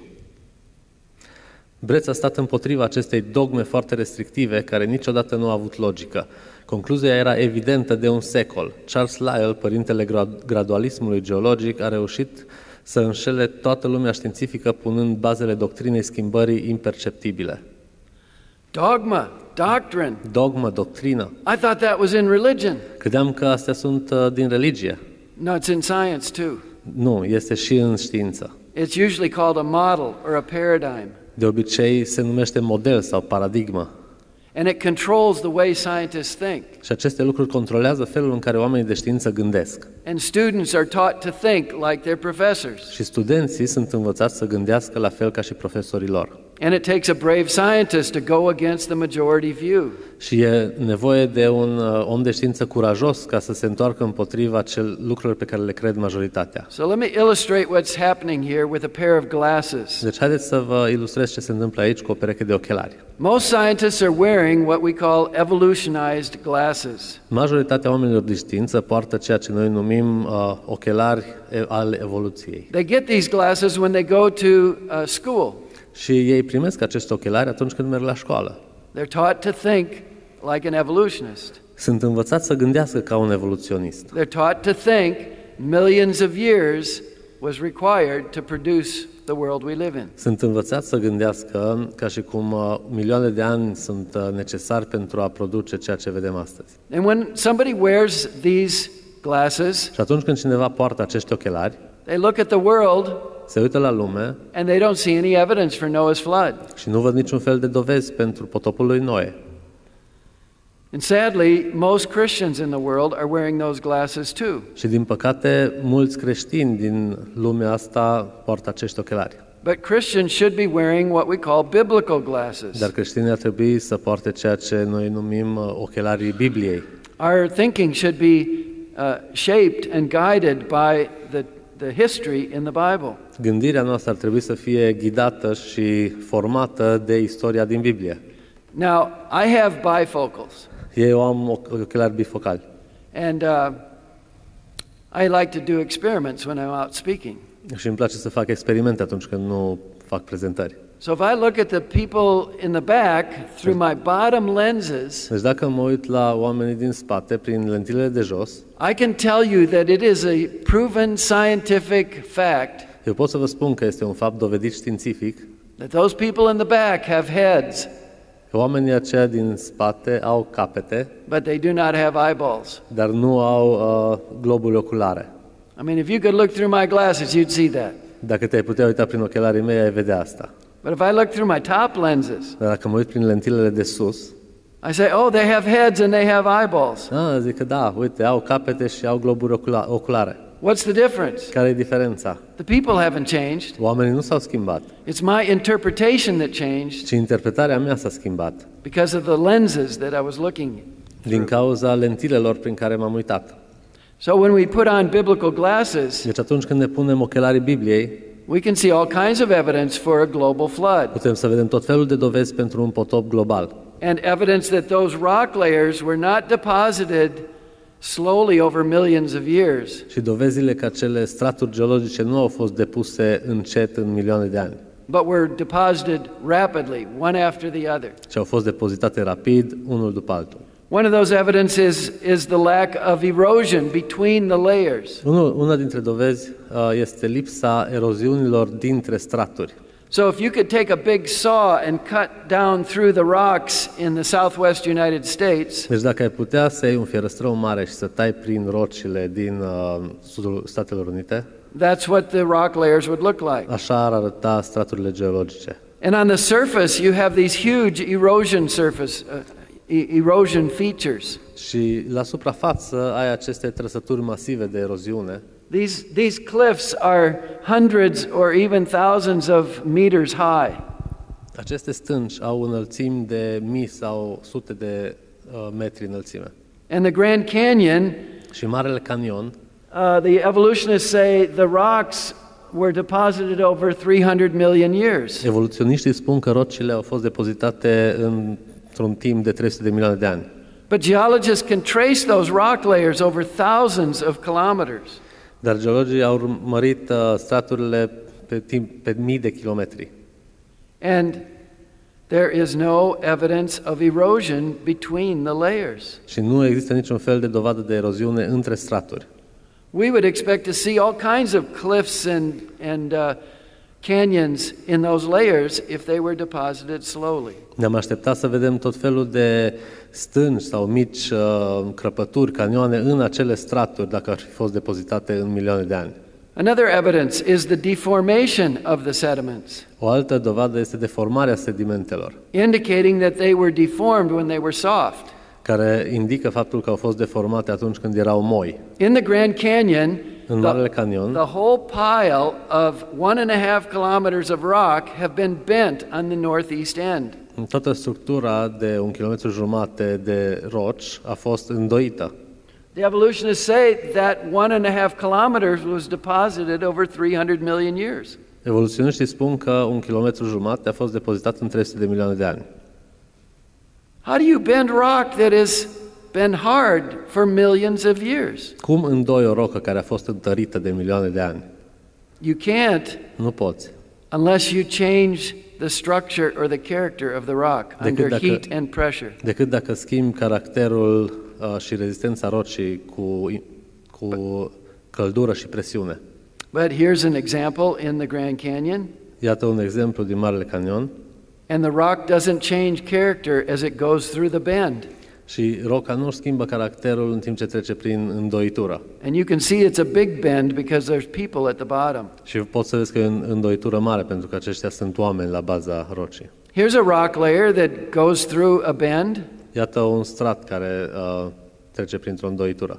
Bretz a stat împotriva acestei dogme foarte restrictive, care niciodată nu a avut logică. Concluzia era evidentă de un secol. Charles Lyell, părintele gradualismului geologic, a reușit să înșele toată lumea științifică punând bazele doctrinei schimbării imperceptibile. Dogma, doctrine. Dogmă, doctrină. I thought that was in religion. Credeam că astea sunt din religie. No, it's in science too. Nu, este și în știință. It's usually called a model or a paradigm. De obicei se numește model sau paradigmă. And it controls the way scientists think. Și aceste lucruri controlează felul în care oamenii de știință gândesc. And students are taught to think like their professors. Și studenții sunt învățați să gândească la fel ca și profesorii lor. And it takes a brave scientist to go against the majority view. Și e nevoie de un om de știință curajos ca să se întoarcă împotriva lucrurilor pe care le cred majoritatea. So let me illustrate what's happening here with a pair of glasses. Deci haideți să vă ilustrez ce se întâmplă aici cu o pereche de ochelari. Most scientists are wearing what we call evolutionized glasses. Majoritatea oamenilor de știință poartă ceea ce noi numim ochelari al evoluției. They get these glasses when they go to school. Și ei primesc acești ochelari atunci când merg la școală. They're taught to think like an evolutionist. Sunt învățați să gândească ca un evoluționist. They're taught to think millions of years was required to produce the world we live in. Sunt învățați să gândească ca și cum milioane de ani sunt necesari pentru a produce ceea ce vedem astăzi. And when somebody wears these glasses, Și atunci când cineva poartă acești ochelari, they look at the world se uită la lume and they don't see any evidence for Noah's flood. și nu văd niciun fel de dovezi pentru potopul lui Noe. And sadly, most Christians in the world are wearing those glasses too. Și din păcate, mulți creștini din lumea asta poartă acești ochelari. But Christians should be wearing what we call biblical glasses. Dar creștinii ar trebui să poarte ceea ce noi numim ochelarii Bibliei. Our thinking should be shaped and guided by the history in the Bible. Gândirea noastră ar trebui să fie ghidată și formată de istoria din Biblie. Now, I have bifocals. Eu am ochelari bifocali. And I like to do experiments when I'm out speaking. Și îmi place să fac experimente atunci când nu fac prezentări. So if I look at the people in the back through my bottom lenses, Deci dacă mă uit la oamenii din spate prin lentilele de jos, I can tell you that it is a proven scientific fact eu pot să vă spun că este un fapt dovedit științific that those people in the back have heads, că oamenii aceia din spate au capete, but they do not have eyeballs. dar nu au globuri oculare. I mean, if you could look through my glasses, you'd see that. Dacă te-ai putea uita prin ochelarii mei, ai vedea asta. But if I look through my top lenses, Dar dacă mă uit prin lentilele de sus, I say, oh, they have heads and they have eyeballs. zic că da, uite, au capete și au globuri oculare. What's the difference? Care e diferența? The people haven't changed. Oamenii nu s-au schimbat, It's my interpretation that changed ci interpretarea mea s-a schimbat because of the lenses that I was looking din cauza lentilelor prin care m-am uitat. So when we put on biblical glasses, Deci atunci când ne punem ochelarii Bibliei, we can see all kinds of evidence for a global flood putem să vedem tot felul de dovezi pentru un potop global. and evidence that those rock layers were not deposited slowly over millions of years, Și dovezile că acele straturi geologice nu au fost depuse încet în milioane de ani, but were deposited rapidly, one after the other. ci au fost depozitate rapid, unul după altul. One of those evidences is the lack of erosion between the layers. Una dintre dovezi este lipsa eroziunilor dintre straturi. So if you could take a big saw and cut down through the rocks in the southwest United States, Deci dacă ai putea să iei un fierăstrău mare și să tai prin rocile din sudul Statelor Unite, that's what the rock layers would look like. așa ar arăta straturile geologice. And on the surface, you have these huge erosion features. Și la suprafață ai aceste trăsături masive de eroziune. These cliffs are hundreds or even thousands of meters high. Aceste stânci au înălțimi de mii sau sute de metri înălțime. And the Grand Canyon, Și Marele Canion, the evolutionists say the rocks were deposited over 300 million years. evoluționiștii spun că rocile au fost depozitate într-un timp de 300 de milioane de ani. But geologists can trace those rock layers over thousands of kilometers. Dar geologii au urmărit straturile pe mii de kilometri. And there is no evidence of erosion between the layers. Și nu există niciun fel de dovadă de eroziune între straturi. We would expect to see all kinds of cliffs and canyons in those layers if they were deposited slowly. Ne-am așteptat să vedem tot felul de stânci sau mici crăpături, canioane în acele straturi dacă ar fi fost depozitate în milioane de ani. Another evidence is the deformation of the sediments, O altă dovadă este deformarea sedimentelor, indicating that they were deformed when they were soft. care indică faptul că au fost deformate atunci când erau moi. In the Grand Canyon, În Marele Canion, the whole pile of 1.5 kilometers of rock have been bent on the northeast end. toată structura de 1,5 km de roci a fost îndoită. The evolutionists say that 1.5 kilometers was deposited over 300 million years. Evoluționiștii spun că 1,5 km a fost depozitat în 300 de milioane de ani. How do you bend rock that has been hard for millions of years? Cum îndoi o rocă care a fost întărită de milioane de ani? You can't Nu poți. unless you change the structure or the character of the rock under heat and pressure. Decât dacă schimbi caracterul și rezistența rocii cu căldură și presiune. But here's an example in the Grand Canyon. Iată un exemplu din Marele Canion. And the rock doesn't change character as it goes through the bend. Și roca nu schimbă caracterul în timp ce trece prin îndoitură. And you can see it's a big bend because there's people at the bottom. Și poți să vezi că e o îndoitură mare pentru că aceștia sunt oameni la baza rocii. Here's a rock layer that goes through a bend. Iată un strat care trece printr-o îndoitură.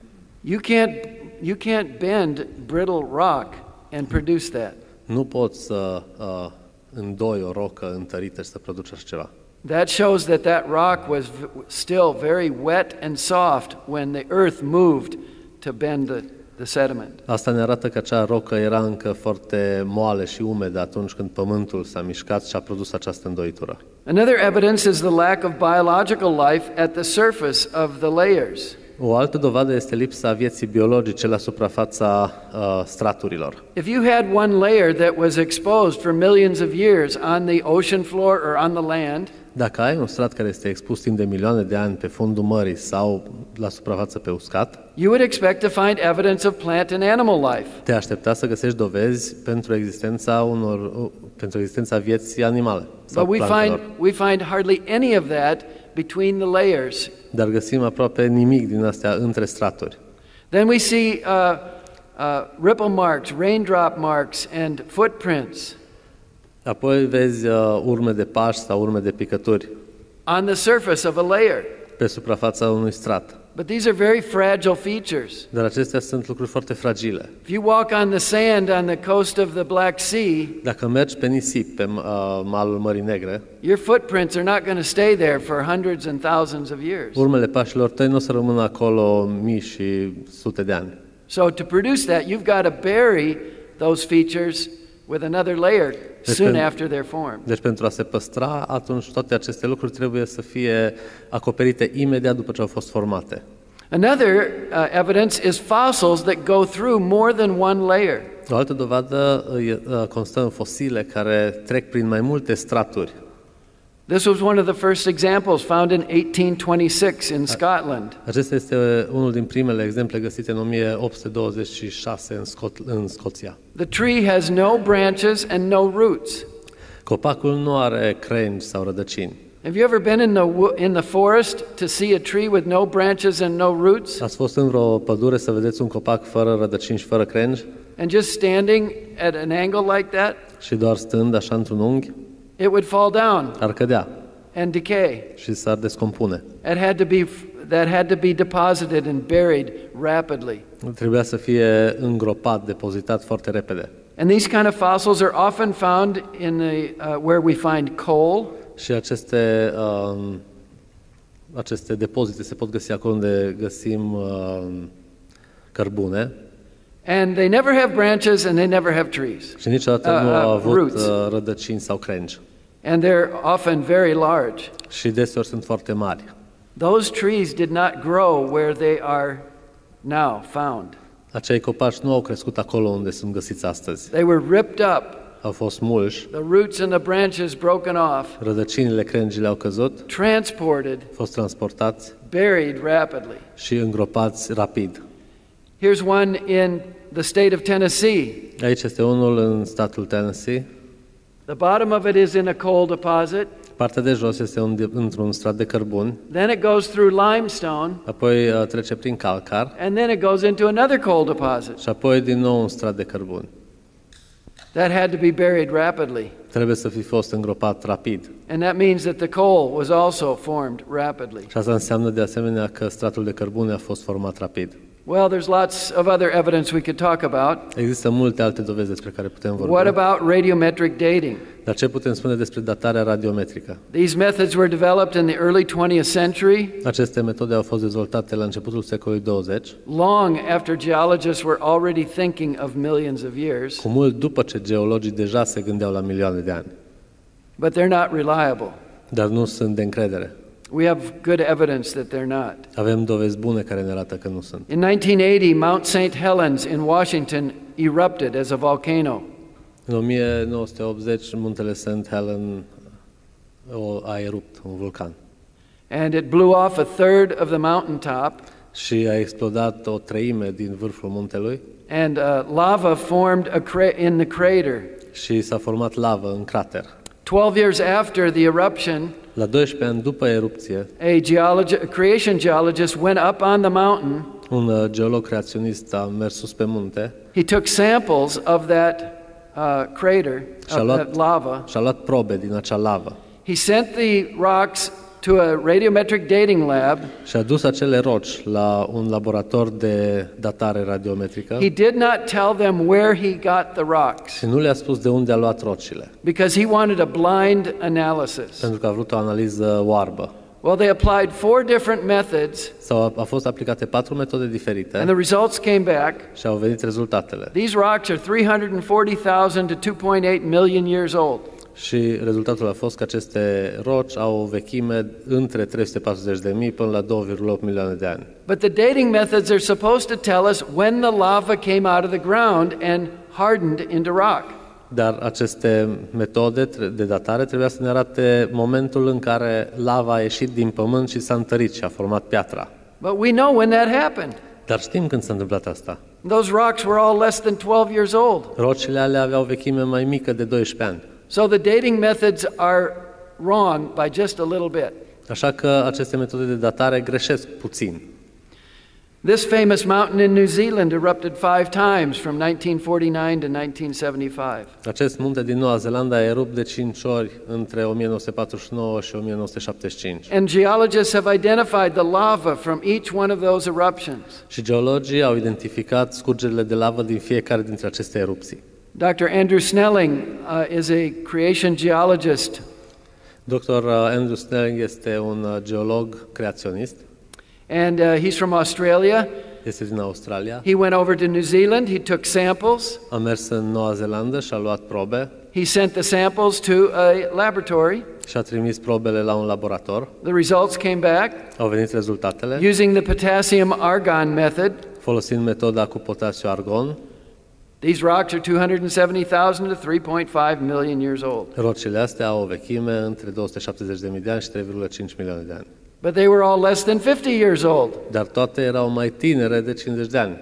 You can't bend brittle rock and produce that. Nu poți să îndoi o rocă întărită și să produci așa ceva. That shows that rock was still very wet and soft when the earth moved to bend the sediment. Asta ne arată că acea rocă era încă foarte moale și umedă atunci când pământul s-a mișcat și a produs această îndoitură. Another evidence is the lack of biological life at the surface of the layers. O altă dovadă este lipsa vieții biologice la suprafața straturilor. If you had one layer that was exposed for millions of years on the ocean floor or on the land, Dacă ai un strat care este expus timp de milioane de ani pe fundul mării sau la suprafață pe uscat, you would expect to find evidence of plant and animal life. te aștepta să găsești dovezi pentru existența vieții animale sau But plantelor. we find hardly any of that between the layers. Dar găsim aproape nimic din astea între straturi. Then we see ripple marks, raindrop marks, and footprints Apoi vezi urme de pași sau urme de picături on the surface of a layer. pe suprafața unui strat. But these are very fragile features. Dar acestea sunt lucruri foarte fragile. If you walk on the sand on the coast of the Black Sea, Dacă mergi pe nisip pe malul Mării Negre, your footprints are not going to stay there for hundreds and thousands of years. urmele pașilor tăi nu o să rămână acolo mii și sute de ani. So to produce that, you've got to bury those features with another layer soon after they're formed. Deci pentru a se păstra, atunci toate aceste lucruri trebuie să fie acoperite imediat după ce au fost formate. Another evidence is fossils that go through more than one layer. O altă dovadă constă în fosile care trec prin mai multe straturi. This was one of the first examples found in 1826 in Scotland. Acesta este unul din primele exemple găsite în 1826 în Scoția. The tree has no branches and no roots. Copacul nu are crengi sau rădăcini. Have you ever been in the forest to see a tree with no branches and no roots? Ați fost în vreo pădure să vedeți un copac fără rădăcini și fără crengi And just standing at an angle like that, și doar stând așa într-un unghi, it would fall down ar cădea and decay. și s-ar descompune. That had to be deposited and buried rapidly. Trebuia să fie îngropat, depozitat foarte repede. And these kind of fossils are often found in where we find coal. Și aceste depozite se pot găsi acolo unde găsim cărbune. And they never have branches and they never have trees. Și niciodată nu au avut roots. rădăcini sau crengi. And they're often very large. Și deseori sunt foarte mari. Those trees did not grow where they are now found. Acei copaci nu au crescut acolo unde sunt găsiți astăzi. They were ripped up. Au fost smulși, The roots and the branches broken off, rădăcinile, crengile au căzut, transported, au fost transportați buried rapidly. și îngropați rapid. Here's one in the state of Tennessee. Aici este unul în statul Tennessee. The bottom of it is in a coal deposit. Partea de jos este într-un strat de cărbuni, then it goes through limestone, apoi trece prin calcar and then it goes into another coal deposit. și apoi din nou un strat de cărbuni. That had to be buried rapidly. Trebuie să fi fost îngropat rapid. And that means that the coal was also formed rapidly. Și asta înseamnă de asemenea că stratul de cărbune a fost format rapid. Well, there's lots of other evidence we could talk about. Există multe alte dovezi despre care putem vorbi. What about radiometric dating? Dar ce putem spune despre datarea radiometrică? These methods were developed in the early 20th century, Aceste metode au fost dezvoltate la începutul secolului 20, long after geologists were already thinking of millions of years, cu mult după ce geologii deja se gândeau la milioane de ani. but they're not reliable. Dar nu sunt de încredere. We have good evidence that they're not. Avem dovezi bune care ne arată că nu sunt. In 1980, Mount St. Helens in Washington erupted as a volcano. În 1980, muntele St. Helen a erupt, un vulcan. And it blew off a third of the mountaintop, Și a explodat o treime din vârful muntelui and lava formed in the crater. și s-a format lavă în crater. 12 years after the eruption, La 12 ani după erupție, a creation geologist went up on the mountain. un geolog creaționist a mers sus pe munte He took samples of that crater, of that lava. și a luat probe din acea lavă. He sent the rocks to a radiometric dating lab. Și a dus acele roci la un laborator de datare radiometrică He did not tell them where he got the rocks și nu le-a spus de unde a luat rocile, because he wanted a blind analysis. pentru că a vrut o analiză oarbă. Well, they applied 4 different methods, A fost aplicate 4 metode diferite and the results came back. și au venit rezultatele. These rocks are 340,000 to 2.8 million years old. Și rezultatul a fost că aceste roci au o vechime între 340.000 până la 2,8 milioane de ani. But the dating methods are supposed to tell us when the lava came out of the ground and hardened into rock. Dar aceste metode de datare trebuia să ne arate momentul în care lava a ieșit din pământ și s-a întărit și a format piatra. But we know when that happened. Dar știm când s-a întâmplat asta. Those rocks were all less than 12 years old. Rocile alea aveau vechime mai mică de 12 ani. So the dating methods are wrong by just a little bit. Așa că aceste metode de datare greșesc puțin. This famous mountain in New Zealand erupted 5 times from 1949 to 1975. Acest munte din Noua Zeelandă a erupt de 5 ori între 1949 și 1975. And geologists have identified the lava from each one of those eruptions. Și geologii au identificat scurgerile de lavă din fiecare dintre aceste erupții. Dr. Andrew Snelling is a creation geologist. Dr. Andrew Snelling este un geolog creaționist. And he's from Australia. Este din Australia. He went over to New Zealand. He took samples. A mers în Noua Zeelandă și a luat probe He sent the samples to a laboratory. și a trimis probele la un laborator. The results came back Au venit rezultatele. using the potassium argon method. Folosind metoda cu potasiu argon, These rocks are 270,000 to 3.5 million years old. rocile astea au o vechime între 270.000 de ani și 3,5 milioane de ani. But they were all less than 50 years old. Dar toate erau mai tinere de 50 de ani.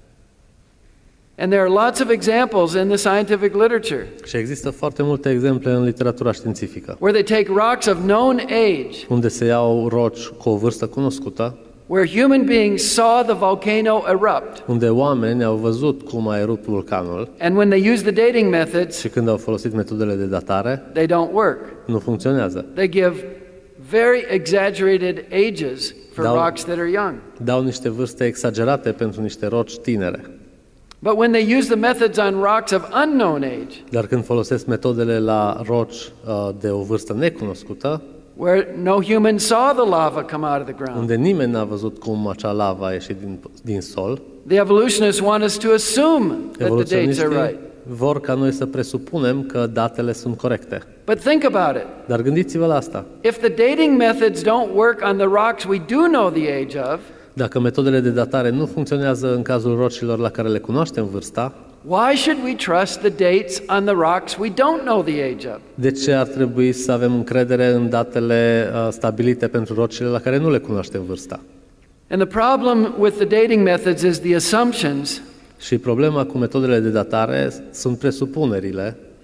And there are lots of examples in the scientific literature Și există foarte multe exemple în literatura științifică, where they take rocks of known age, unde se iau roci cu o vârstă cunoscută, where human beings saw the volcano erupt. unde oameni au văzut cum a erupt vulcanul And when they use the dating methods, și când au folosit metodele de datare, they don't work. nu funcționează. They give very exaggerated ages for rocks that are young. Dau niște vârste exagerate pentru niște roci tinere. But when they use the methods on rocks of unknown age, Dar când folosesc metodele la roci de o vârstă necunoscută, where no human saw the lava come out of the ground, unde nimeni n-a văzut cum acea lavă a ieșit din sol, the evolutionists want us to assume that the dates are evoluționiștii right. vor ca noi să presupunem că datele sunt corecte. But think about it. Dar gândiți-vă la asta. If the dating methods don't work on the rocks we do know the age of, Dacă metodele de datare nu funcționează în cazul rocilor la care le cunoaștem vârsta, why should we trust the dates on the rocks we don't know the age of? de ce ar trebui să avem încredere în datele stabilite pentru rocile la care nu le cunoaștem vârsta? And the problem with the dating methods is the assumptions, Și problema cu metodele de datare sunt presupunerile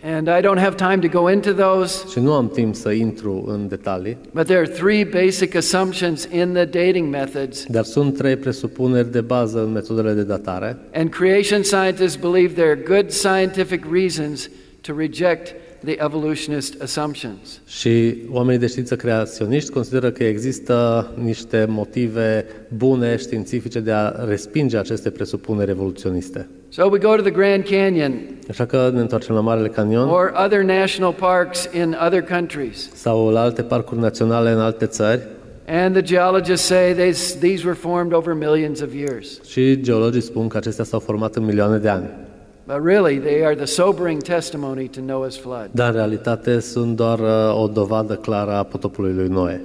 And I don't have time to go into those, și nu am timp să intru în detalii, but there are three basic assumptions in the dating methods. dar sunt 3 presupuneri de bază în metodele de datare And creation scientists believe there are good scientific reasons to reject the evolutionist assumptions. și oamenii de știință creaționiști consideră că există niște motive bune științifice de a respinge aceste presupuneri evoluționiste. So we go to the Grand Canyon Așa că ne întoarcem la Marele Canion or other national parks in other countries. sau la alte parcuri naționale în alte țări And the geologists say these were formed over millions of years. și geologii spun că acestea s-au format în milioane de ani. But really, they are the sobering testimony to Noah's flood. Dar în realitate sunt doar o dovadă clară a potopului lui Noe.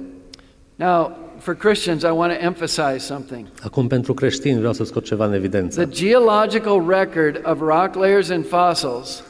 Now, for Christians, I want to emphasize something. Acum, pentru creștini, vreau să scot ceva în evidență. The geological record of rock layers and fossils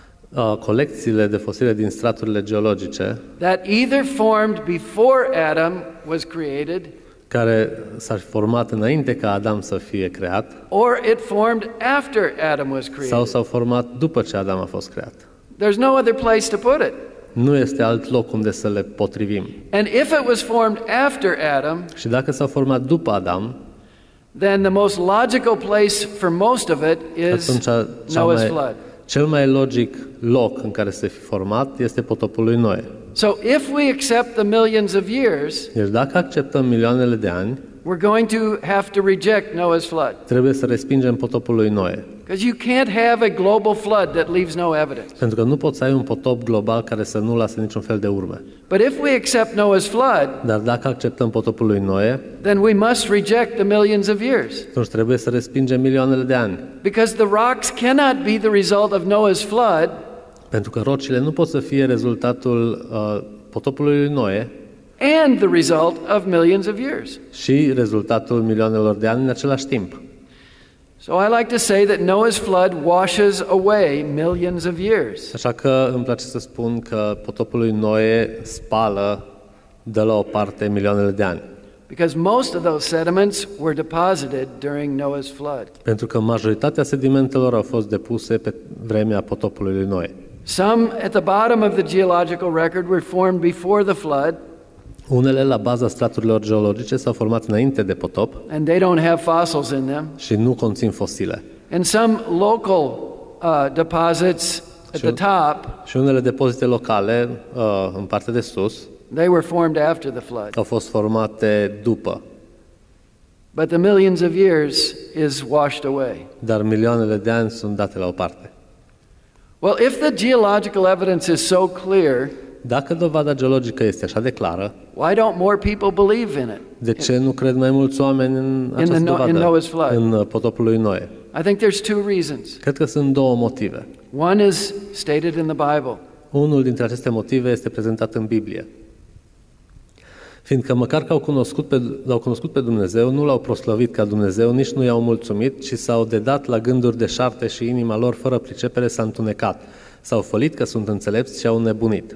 Colecțiile de fosile din straturile geologice, that either formed before Adam was created care s-ar fi format înainte ca Adam să fie creat, or it formed after Adam was sau created. s-au format după ce Adam a fost creat. There's no other place to put it. Nu este alt loc unde să le potrivim. And if it was formed after Adam, Și dacă s-au format după Adam, then the most logical place for most of it is atunci Noah's flood. cel mai logic loc în care să fi format este potopul lui Noe. So if we accept the millions of years, Deci dacă acceptăm milioanele de ani, we're going to have to reject Noah's flood. trebuie să respingem potopul lui Noe. Because you can't have a global flood that leaves no evidence. Pentru că nu poți să ai un potop global care să nu lase niciun fel de urme. But if we accept Noah's flood, Dar dacă acceptăm potopul lui Noe, then we must reject the millions of years. atunci trebuie să respingem milioanele de ani. Because the rocks cannot be the result of Noah's flood Pentru că rocile nu pot să fie rezultatul potopului lui Noe and the result of millions of years. și rezultatul milioanelor de ani în același timp. So I like to say that Noah's flood washes away millions of years. Așa că îmi place să spun că potopul lui Noe spală, dă la o parte milioanele de ani. Because most of those sediments were deposited during Noah's flood. Pentru că majoritatea sedimentelor au fost depuse pe vremea potopului lui Noe. Some at the bottom of the geological record were formed before the flood, Unele la baza straturilor geologice s-au format înainte de potop and they don't have fossils in them. și nu conțin fosile. And some local deposits at the top, Și unele depozite locale, în partea de sus, they were formed after the flood. au fost formate după, But the millions of years is washed away. dar milioanele de ani sunt date la o parte. Well, if the geological evidence is so clear, Dacă dovada geologică este așa de clară, why don't more people believe in it? de ce nu cred mai mulți oameni în această in dovadă, Noah's flood? în potopul lui Noe? I think there's two reasons. Cred că sunt două motive. One is stated in the Bible. Unul dintre aceste motive este prezentat în Biblie. Fiindcă măcar că l-au cunoscut pe Dumnezeu, nu l-au proslăvit ca Dumnezeu, nici nu i-au mulțumit, ci s-au dedat la gânduri deșarte și inima lor fără pricepere s-a întunecat. S-au fălit că sunt înțelepți și au nebunit.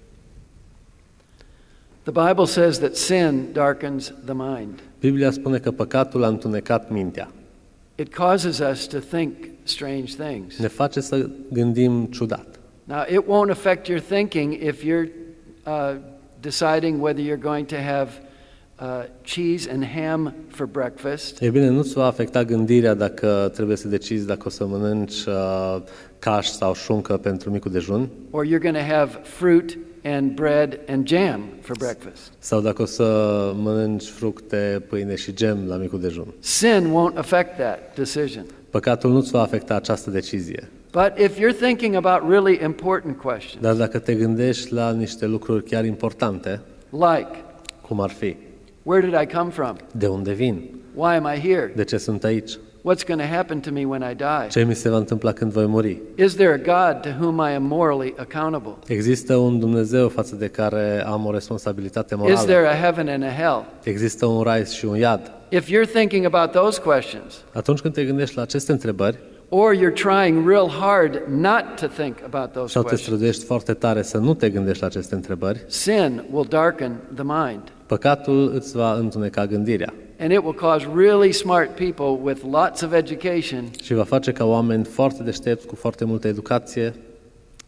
The Bible says that sin darkens the mind. Biblia spune că păcatul a întunecat mintea. It causes us to think strange things. Ne face să gândim ciudat. Now, it won't affect your thinking if you're deciding whether you're going to have cheese and ham for breakfast, E bine, nu-ți va afecta gândirea dacă trebuie să decizi dacă o să mănânci caș sau șuncă pentru micul dejun, or you're going to have fruit and bread and jam for breakfast. sau dacă o să mănânci fructe, pâine și gem la micul dejun. Sin won't affect that decision. Păcatul nu-ți va afecta această decizie. But if you're thinking about really important questions, Dar dacă te gândești la niște lucruri chiar importante, like, cum ar fi, where did I come from? de unde vin, Why am I here? de ce sunt aici, What's going to happen to me when I die? ce mi se va întâmpla când voi muri, Is there a God to whom I am morally accountable? există un Dumnezeu față de care am o responsabilitate Is morală, there a heaven and a hell? există un rai și un iad. If you're thinking about those questions, Atunci când te gândești la aceste întrebări, or you're trying real hard not to think about those sau te questions, străduiești foarte tare să nu te gândești la aceste întrebări, sin will darken the mind. păcatul îți va întuneca gândirea And it will cause really smart people with lots of education și va face ca oameni foarte deștepți, cu foarte multă educație,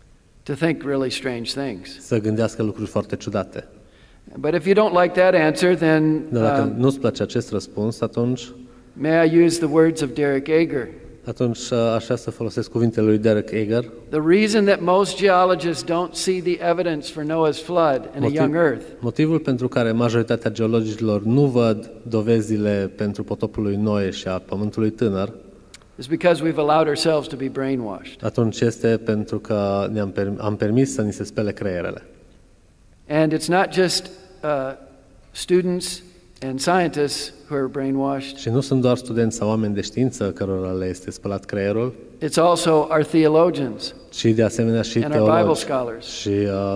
to think really strange things. să gândească lucruri foarte ciudate. But if you don't like that answer, then Dar dacă nu-ți place acest răspuns, may I use the words of Derek Eger? atunci aș vrea să folosesc cuvintele lui Derek Eger. The reason that most geologists don't see the evidence for Noah's flood and a young earth Motivul pentru care majoritatea geologilor nu văd dovezile pentru potopul lui Noe și a pământului tânăr, is because we've allowed ourselves to be brainwashed. atunci este pentru că am permis să ni se spele creierele. And it's not just students and scientists who are brainwashed. Și nu sunt doar studenți sau oameni de știință cărora le este spălat creierul, It's also our theologians ci de asemenea și and our Bible teologi scholars, și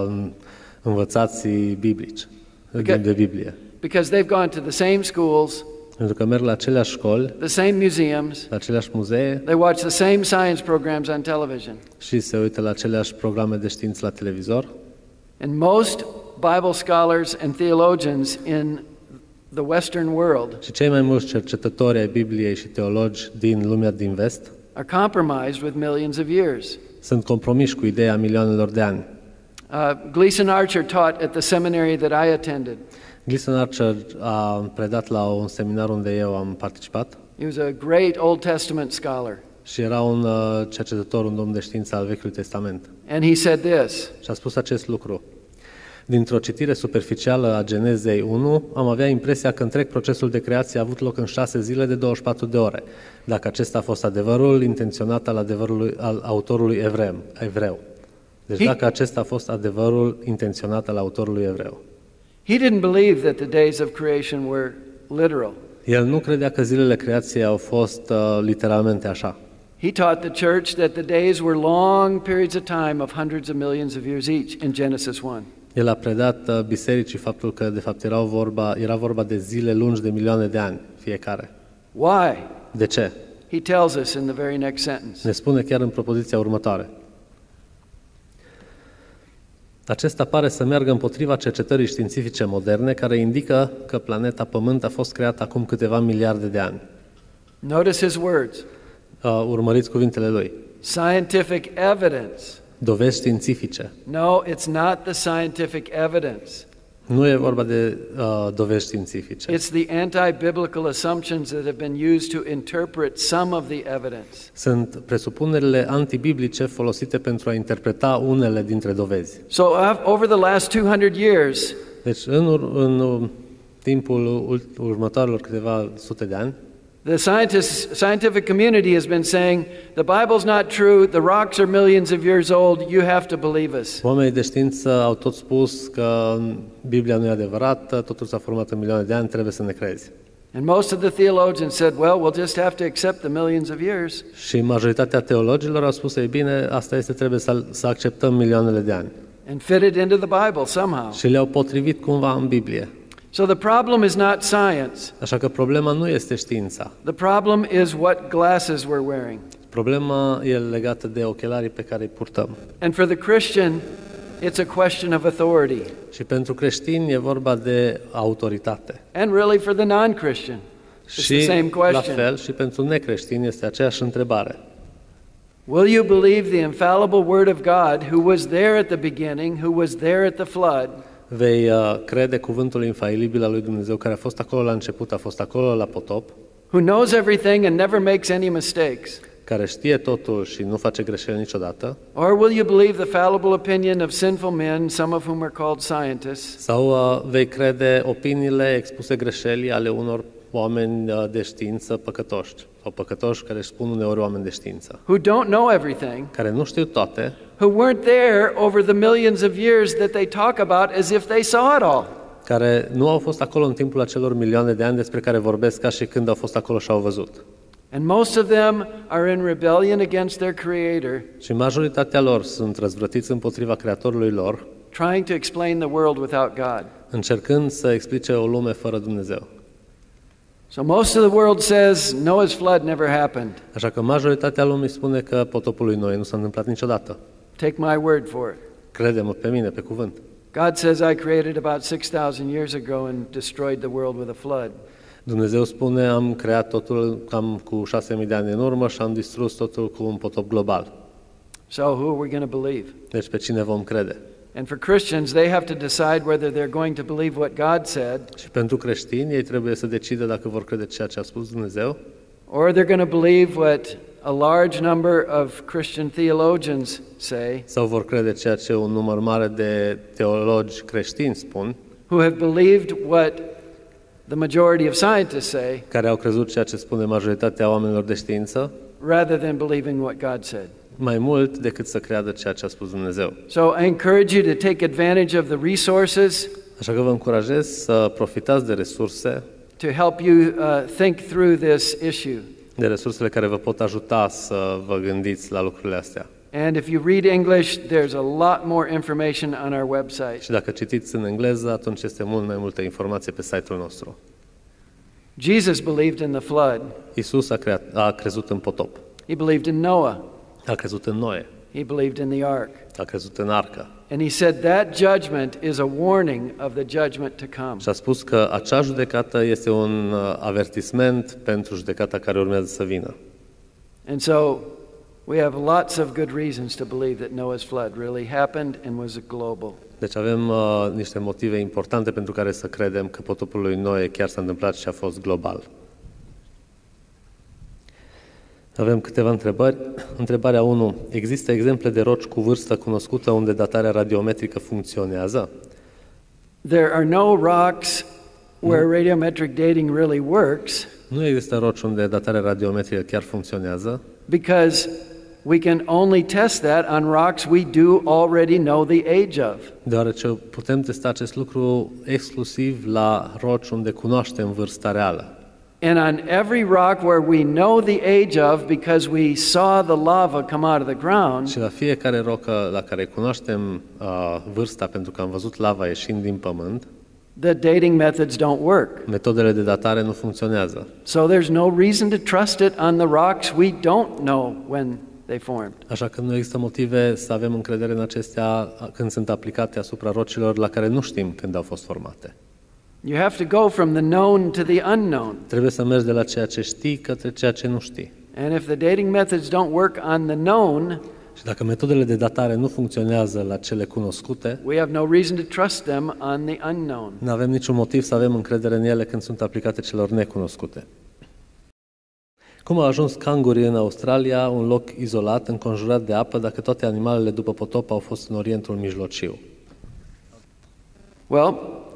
învățații biblici de Biblie. because they've gone to the same schools, Pentru că merg la aceleași școli, the same museums, la aceleași muzee they watch the same science programs on television. și se uită la aceleași programe de știință la televizor. And most Bible scholars and theologians in the Western world Și cei mai mulți cercetători ai Bibliei și teologi din lumea din vest are compromised with millions of years. sunt compromiși cu ideea milioanelor de ani. Gleason Archer taught at the seminary that I attended. Gleason Archer a predat la un seminar unde eu am participat He was a great Old Testament scholar. și era un cercetător, un domn de știință al Vechiului Testament. And he said this: Și a spus acest lucru. Dintr-o citire superficială a Genezei 1, am avea impresia că întreg procesul de creație a avut loc în 6 zile de 24 de ore, dacă acesta a fost adevărul intenționat al autorului evreu. Deci dacă acesta a fost adevărul intenționat al autorului evreu. He didn't believe that the days of creation were literal. El nu credea că zilele creației au fost literalmente așa. He taught the church that the days were long periods of time of hundreds of millions of years each in Genesis 1. El a predat bisericii faptul că de fapt era vorba de zile lungi de milioane de ani fiecare. Why? De ce? He tells us in the very next sentence. Ne spune chiar în propoziția următoare. Acesta pare să meargă împotriva cercetării științifice moderne, care indică că planeta Pământ a fost creată acum câteva miliarde de ani. Notice his words. Urmăriți cuvintele lui. Scientific evidence. Dovezi științifice. No, it's not the scientific evidence. Nu e vorba de dovezi științifice. It's the anti-biblical assumptions that have been used to interpret some of the evidence. Sunt presupunerile antibiblice folosite pentru a interpreta unele dintre dovezi. So over the last 200 years, Deci în timpul următoarelor câteva sute de ani, the scientific community has been saying the Bible's not true, the rocks are millions of years old, you have to believe us. oamenii de știință au tot spus că Biblia nu e adevărată, totul s-a format în milioane de ani, trebuie să ne crezi. And most of the theologians said, well, we'll just have to accept the millions of years. Și majoritatea teologilor au spus, ei bine, asta este, trebuie să acceptăm milioanele de ani. And fit it into the Bible somehow. Și le-au potrivit cumva în Biblie. So the problem is not science. Așa că problema nu este știința. The problem is what glasses we're wearing. Problema e legată de ochelarii pe care îi purtăm. And for the Christian, it's a question of authority. Și pentru creștini e vorba de autoritate. And really for the non-Christian, it's the Și same la question. fel și pentru necreștini este aceeași întrebare. Will you believe the infallible word of God, who was there at the beginning, who was there at the flood, Vei crede cuvântul infailibil al lui Dumnezeu care a fost acolo la început, a fost acolo la potop, who knows everything and never makes any mistakes? care știe totul și nu face greșeli niciodată? Or will you believe the fallible opinion of sinful men, some of whom are called scientists, Sau vei crede opiniile expuse greșelii ale unor oameni de știință păcătoși, sau păcătoși care își spun uneori oameni de știință, who don't know everything, care nu știu toate, who weren't there over the millions of years that they talk about as if they saw it all? care nu au fost acolo în timpul acelor milioane de ani despre care vorbesc ca și când au fost acolo și au văzut. And most of them are in rebellion against their Creator, Și majoritatea lor sunt răzvrătiți împotriva Creatorului lor, trying to explain the world without God. încercând să explice o lume fără Dumnezeu. So most of the world says Noah's flood never happened. Așa că majoritatea lumii spune că potopul lui Noe nu s-a întâmplat niciodată. Take my word for it. Crede-mă pe mine, pe cuvânt. God says I created about 6,000 years ago and destroyed the world with a flood. Dumnezeu spune, am creat totul cam cu 6.000 de ani în urmă și am distrus totul cu un potop global. So who are we going to believe? Deci pe cine vom crede? And for Christians, they have to decide whether they're going to believe what God said, Și pentru creștini, ei trebuie să decidă dacă vor crede ceea ce a spus Dumnezeu or they're going to believe what a large number of Christian theologians say, sau vor crede ceea ce un număr mare de teologi creștini spun, who have believed what the majority of scientists say, care au crezut ceea ce spune majoritatea oamenilor de știință, rather than believing what God said. mai mult decât să creadă ceea ce a spus Dumnezeu. So I encourage you to take advantage of the resources Așa că vă încurajez să profitați de resurse, to help you think through this issue. de resursele care vă pot ajuta să vă gândiți la lucrurile astea. And if you read English, there's a lot more information on our website. Și dacă citiți în engleză, atunci este mult mai multă informație pe site-ul nostru. Jesus believed in the flood. Iisus a crezut în potop, He believed in Noah. a crezut în Noe, He believed in the ark. a crezut în arcă And he said that judgment is a warning of the judgment to come. și a spus că acea judecată este un avertisment pentru judecata care urmează să vină. And so we have lots of good reasons to believe that Noah's flood really happened and was global. Deci avem niște motive importante pentru care să credem că potopul lui Noe chiar s-a întâmplat și a fost global. Avem câteva întrebări. Întrebarea 1. Există exemple de roci cu vârstă cunoscută unde datarea radiometrică funcționează? There are no rocks where radiometric dating really works Nu există roci unde datarea radiometrică chiar funcționează, because we can only test that on rocks we do already know the age of. deoarece putem testa acest lucru exclusiv la roci unde cunoaștem vârsta reală. And on every rock where we know the age of because we saw the lava come out of the ground, Și la fiecare rocă la care cunoaștem vârsta pentru că am văzut lava ieșind din pământ, the dating methods don't work. metodele de datare nu funcționează. So there's no reason to trust it on the rocks we don't know when they formed. Așa că nu există motive să avem încredere în acestea când sunt aplicate asupra rocilor la care nu știm când au fost formate. You have to go from the known to the unknown. Trebuie să mergi de la ceea ce știi către ceea ce nu știi. And if the dating methods don't work on the known, Și dacă metodele de datare nu funcționează la cele cunoscute, we have no reason to trust them on the unknown. nu avem niciun motiv să avem încredere în ele când sunt aplicate celor necunoscute. Cum au ajuns cangurii în Australia, un loc izolat, înconjurat de apă, dacă toate animalele după potop au fost în Orientul Mijlociu? Well,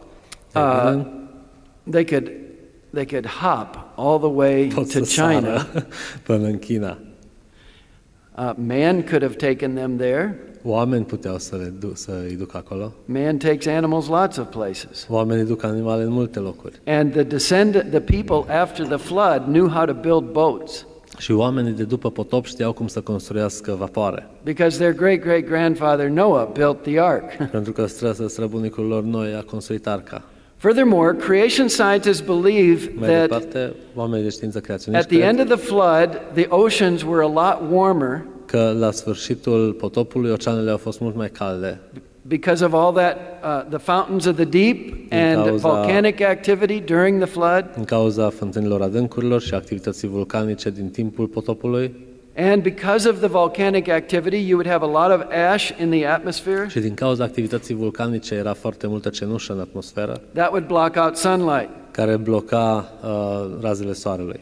they could hop all the way Pot to să China. sară până în China. Man could have taken them there. Oameni puteau să-i ducă acolo. Man takes animals lots of places. Oamenii duc animale în multe locuri. And the people after the flood knew how to build boats Și oamenii de după potop știau cum să construiască vapoare. because their great-great-grandfather Noah built the ark. Pentru că străbunicul lor Noe a construit arca. Furthermore, creation scientists believe Mai that departe, oamenii de știință at creaționiști the end cred of the flood, the oceans were a lot warmer că la sfârșitul potopului oceanele au fost mult mai calde because of all that, the fountains of the deep and cauza- volcanic activity during the flood, în cauza fântânilor adâncurilor și activității vulcanice din timpul potopului and because of the volcanic activity, you would have a lot of ash in the atmosphere. și din cauza activității vulcanice era foarte multă cenușă în atmosferă That would block out sunlight. care bloca razele soarelui.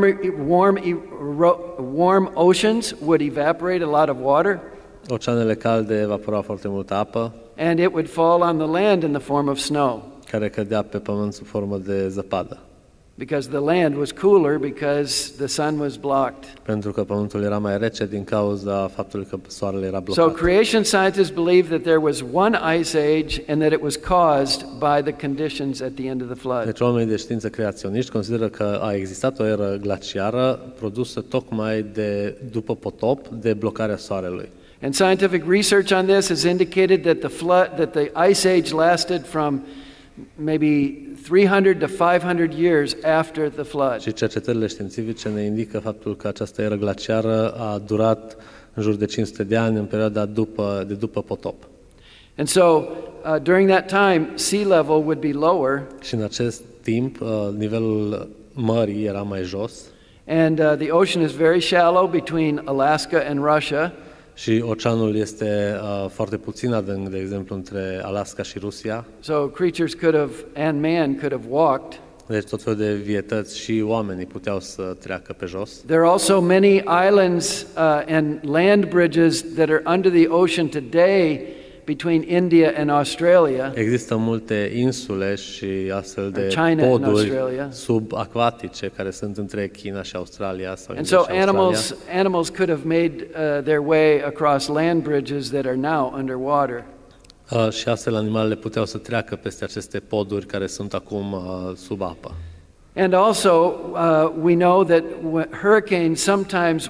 Warm oceans would evaporate a lot of water, Oceanele calde evaporau foarte multă apă and it would fall on the land in the form of snow care cădea pe pământ sub formă de zăpadă. because the land was cooler because the sun was blocked. Pentru că pământul era mai rece din cauza faptului că soarele era So blocat. creation scientists believe that there was one ice age and that it was caused by the conditions at the end of the flood. Deci oamenii de știință creaționiști consideră că a existat o eră glaciară produsă tocmai de după potop de blocarea soarelui. And scientific research on this has indicated that the ice age lasted from maybe 300 to 500 years after the flood. Și cercetările științifice ne indică faptul că această eră glaciară a durat în jur de 500 de ani în perioada de după potop. And so during that time, sea level would be lower, Și în acest timp nivelul mării era mai jos and the ocean is very shallow between Alaska and Russia. Și oceanul este foarte puțin adânc, de exemplu, între Alaska și Rusia. So creatures could have, and man could have walked. Deci tot felul de vietăți și oamenii puteau să treacă pe jos. There are also many islands and land bridges that are under the ocean today between India and Australia. Există multe insule și astfel de China and poduri Australia. subacvatice care sunt între China și Australia sau And India so și Australia. animals could have made their way across land bridges that are now underwater. Și astfel animalele puteau să treacă peste aceste poduri care sunt acum sub apă. And also, we know that hurricanes sometimes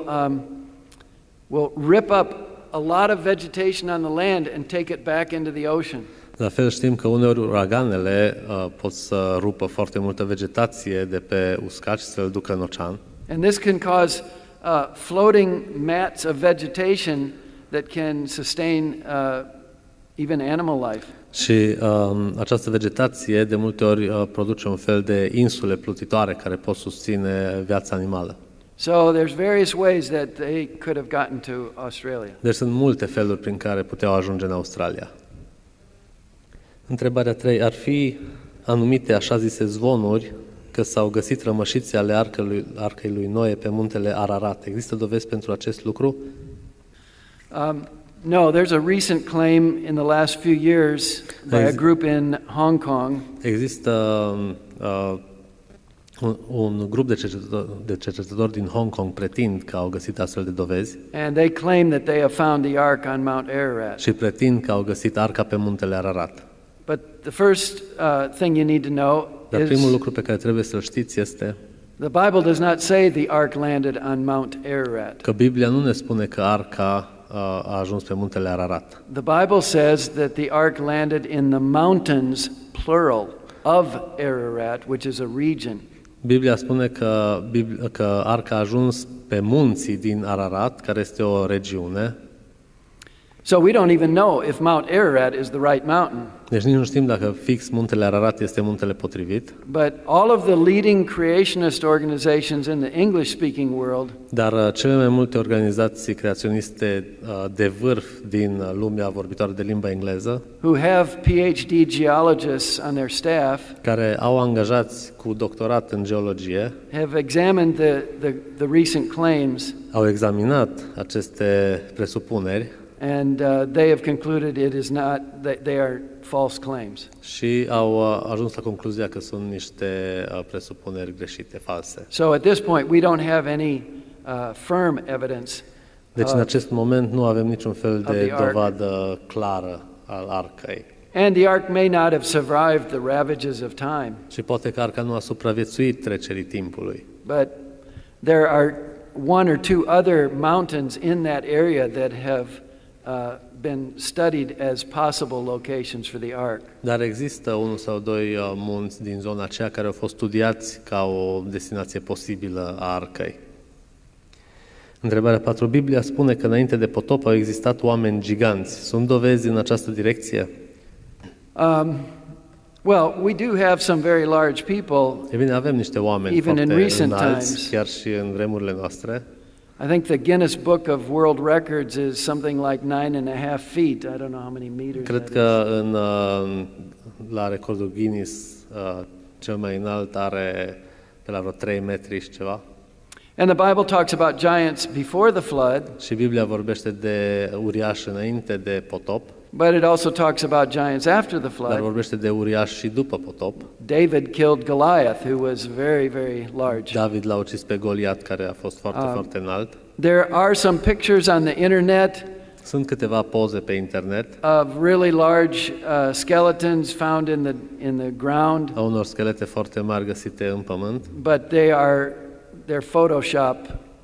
will rip up a lot of vegetation on the land and take it back into the ocean. La fel știm că uneori uraganele pot să rupă foarte multă vegetație de pe uscat și să-l ducă în ocean. And this can cause floating mats of vegetation that can sustain even animal life. Și această vegetație de multe ori produce un fel de insule plutitoare care pot susține viața animală. So there's various ways that they could have gotten to Australia. Deci sunt multe feluri prin care puteau ajunge în Australia. Întrebarea 3. Ar fi anumite așa zise zvonuri că s-au găsit rămășițe ale arcei lui Noe pe muntele Ararat. Există dovezi pentru acest lucru? No, there's a recent claim in the last few years by a group in Hong Kong. Există un grup de cercetători din Hong Kong pretind că au găsit astfel de dovezi. And they claim that they have found the ark on Mount Ararat. Și pretind că au găsit arca pe muntele Ararat. But the first thing you need to know Dar is primul lucru pe care trebuie să-l știți este the Bible does not say the ark landed on Mount Ararat. că Biblia nu ne spune că arca a ajuns pe muntele Ararat. The Bible says that the ark landed in the mountains, plural, of Ararat, which is a region. Biblia spune că arca a ajuns pe munții din Ararat, care este o regiune. So we don't even know if Mount Ararat is the right mountain. Deci nici nu știm dacă fix muntele Ararat este muntele potrivit. But all of the leading creationist organizations in the English-speaking world Dar cele mai multe organizații creaționiste de vârf din lumea vorbitoare de limba engleză, who have PhD geologists on their staff, care au angajați cu doctorat în geologie, have examined the recent claims, au examinat aceste presupuneri and they have concluded it is not, they are false claims. și au ajuns la concluzia că sunt niște presupuneri greșite, false. So at this point we don't have any firm evidence. Deci în acest moment nu avem niciun fel of de the ark. dovadă clară al arcăi. And the ark may not have survived the ravages of time, Și poate că arca nu a supraviețuit trecerii timpului. but there are one or two other mountains in that area that have been studied as possible locations for the ark. Dar există unul sau doi munți din zona aceea care au fost studiați ca o destinație posibilă a arcăi. Întrebarea 4. Biblia spune că înainte de potop au existat oameni giganți. Sunt dovezi în această direcție? Well, we do have some very large people. E bine, avem niște oameni Even in foarte recent înalți, times. chiar și în vremurile noastre. I think the Guinness Book of World Records is something like 9.5 feet. I don't know how many meters Cred that că la recordul Guinness cel mai înalt are pe la vreo 3 metri și ceva. And the Bible talks about giants before the flood, Și Biblia vorbește de uriași înainte de potop, but it also talks about giants after the dar flood. vorbește de uriași și după potop. David killed Goliath, who was very, very large. David l-a ucis pe Goliat, care a fost foarte, foarte înalt. There are some pictures on the internet Sunt câteva poze pe internet of really large skeletons found in the ground, a unor schelete foarte mari găsite în pământ, but they're Photoshop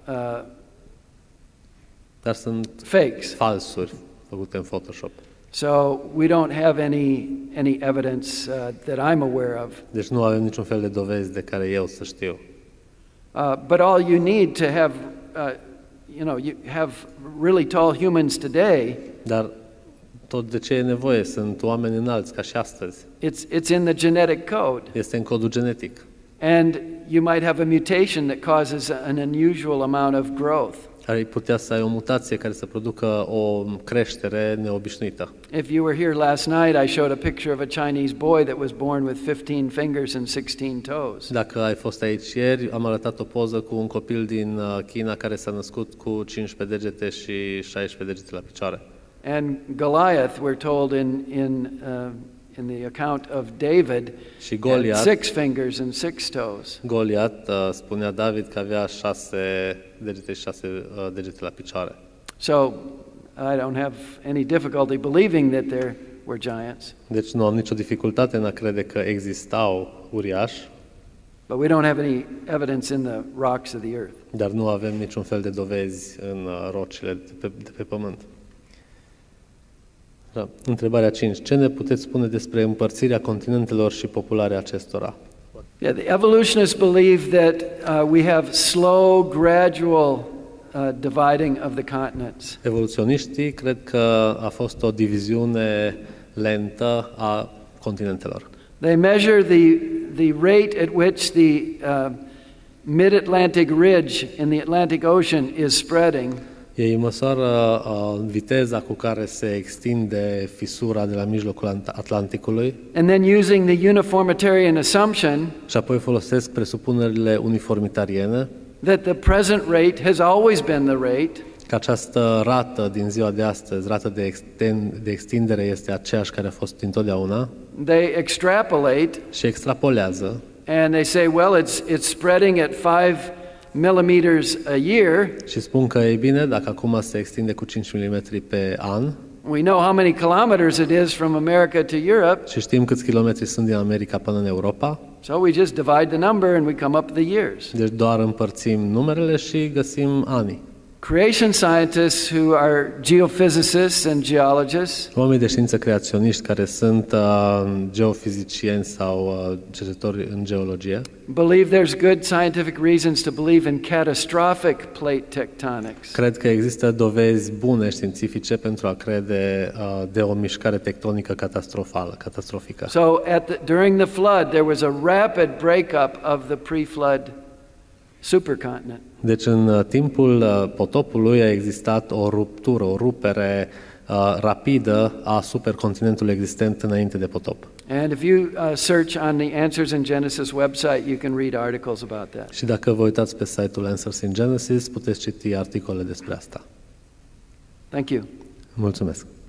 dar sunt fakes. falsuri făcute în Photoshop. So we don't have any evidence that I'm aware of. Deci nu avem niciun fel de dovezi de care eu să știu. But all you need to have, you have really tall humans today. Dar tot de ce e nevoie? Sunt oameni înalți ca și astăzi. It's in the genetic code. Este în codul genetic. And you might have a mutation that causes an unusual amount of growth. Ar putea să ai o mutație care să producă o creștere neobișnuită. If you were here last night, I showed a picture of a Chinese boy that was born with 15 fingers and 16 toes. Dacă ai fost aici ieri, am arătat o poză cu un copil din China care s-a născut cu 15 degete și 16 degete la picioare. And Goliath, we're told in the account of David, Și had 6 fingers and 6 toes. Goliat spunea David că avea 6 degete și 6 degete la picioare. So I don't have any difficulty believing that there were giants, Deci nu am nicio dificultate în a crede că existau uriași, but we don't have any evidence in the rocks of the earth. dar nu avem niciun fel de dovezi în rocile de pe pământ. Da. Întrebarea 5. Ce ne puteți spune despre împărțirea continentelor și popularea acestora? Yeah, the evolutionists believe that we have slow, gradual dividing of the continents. Evoluționiștii cred că a fost o diviziune lentă a continentelor. They measure the rate at which the mid-Atlantic ridge in the Atlantic Ocean is spreading. Ei măsoară viteza cu care se extinde fisura de la mijlocul Atlanticului And then using the uniformitarian assumption și apoi folosesc presupunerile uniformitariene that the present rate has always been the rate, că această rată din ziua de astăzi, rată de extindere este aceeași care a fost întotdeauna they extrapolate și extrapolează and they say, well, it's spreading at 5 millimeters a year. și spun că e bine dacă acum se extinde cu 5 mm pe an We know how many kilometers it is from America to Europe, și știm câți kilometri sunt din America până în Europa, so we just divide the number and we come up with the years. deci doar împărțim numerele și găsim anii. Creation scientists who are geophysicists and geologists Oamenii de știință creaționiști care sunt geofizicieni sau cercetători în geologie believe there's good scientific reasons to believe in catastrophic plate tectonics. cred că există dovezi bune științifice pentru a crede de o mișcare tectonică catastrofică. So during the flood there was a rapid breakup of the pre-flood supercontinent. Deci în timpul potopului a existat o ruptură, o rupere rapidă a supercontinentului existent înainte de potop. And if you search on the Answers in Genesis website, you can read articles about that. Și dacă vă uitați pe site-ul Answers in Genesis, puteți citi articole despre asta. Thank you. Mulțumesc!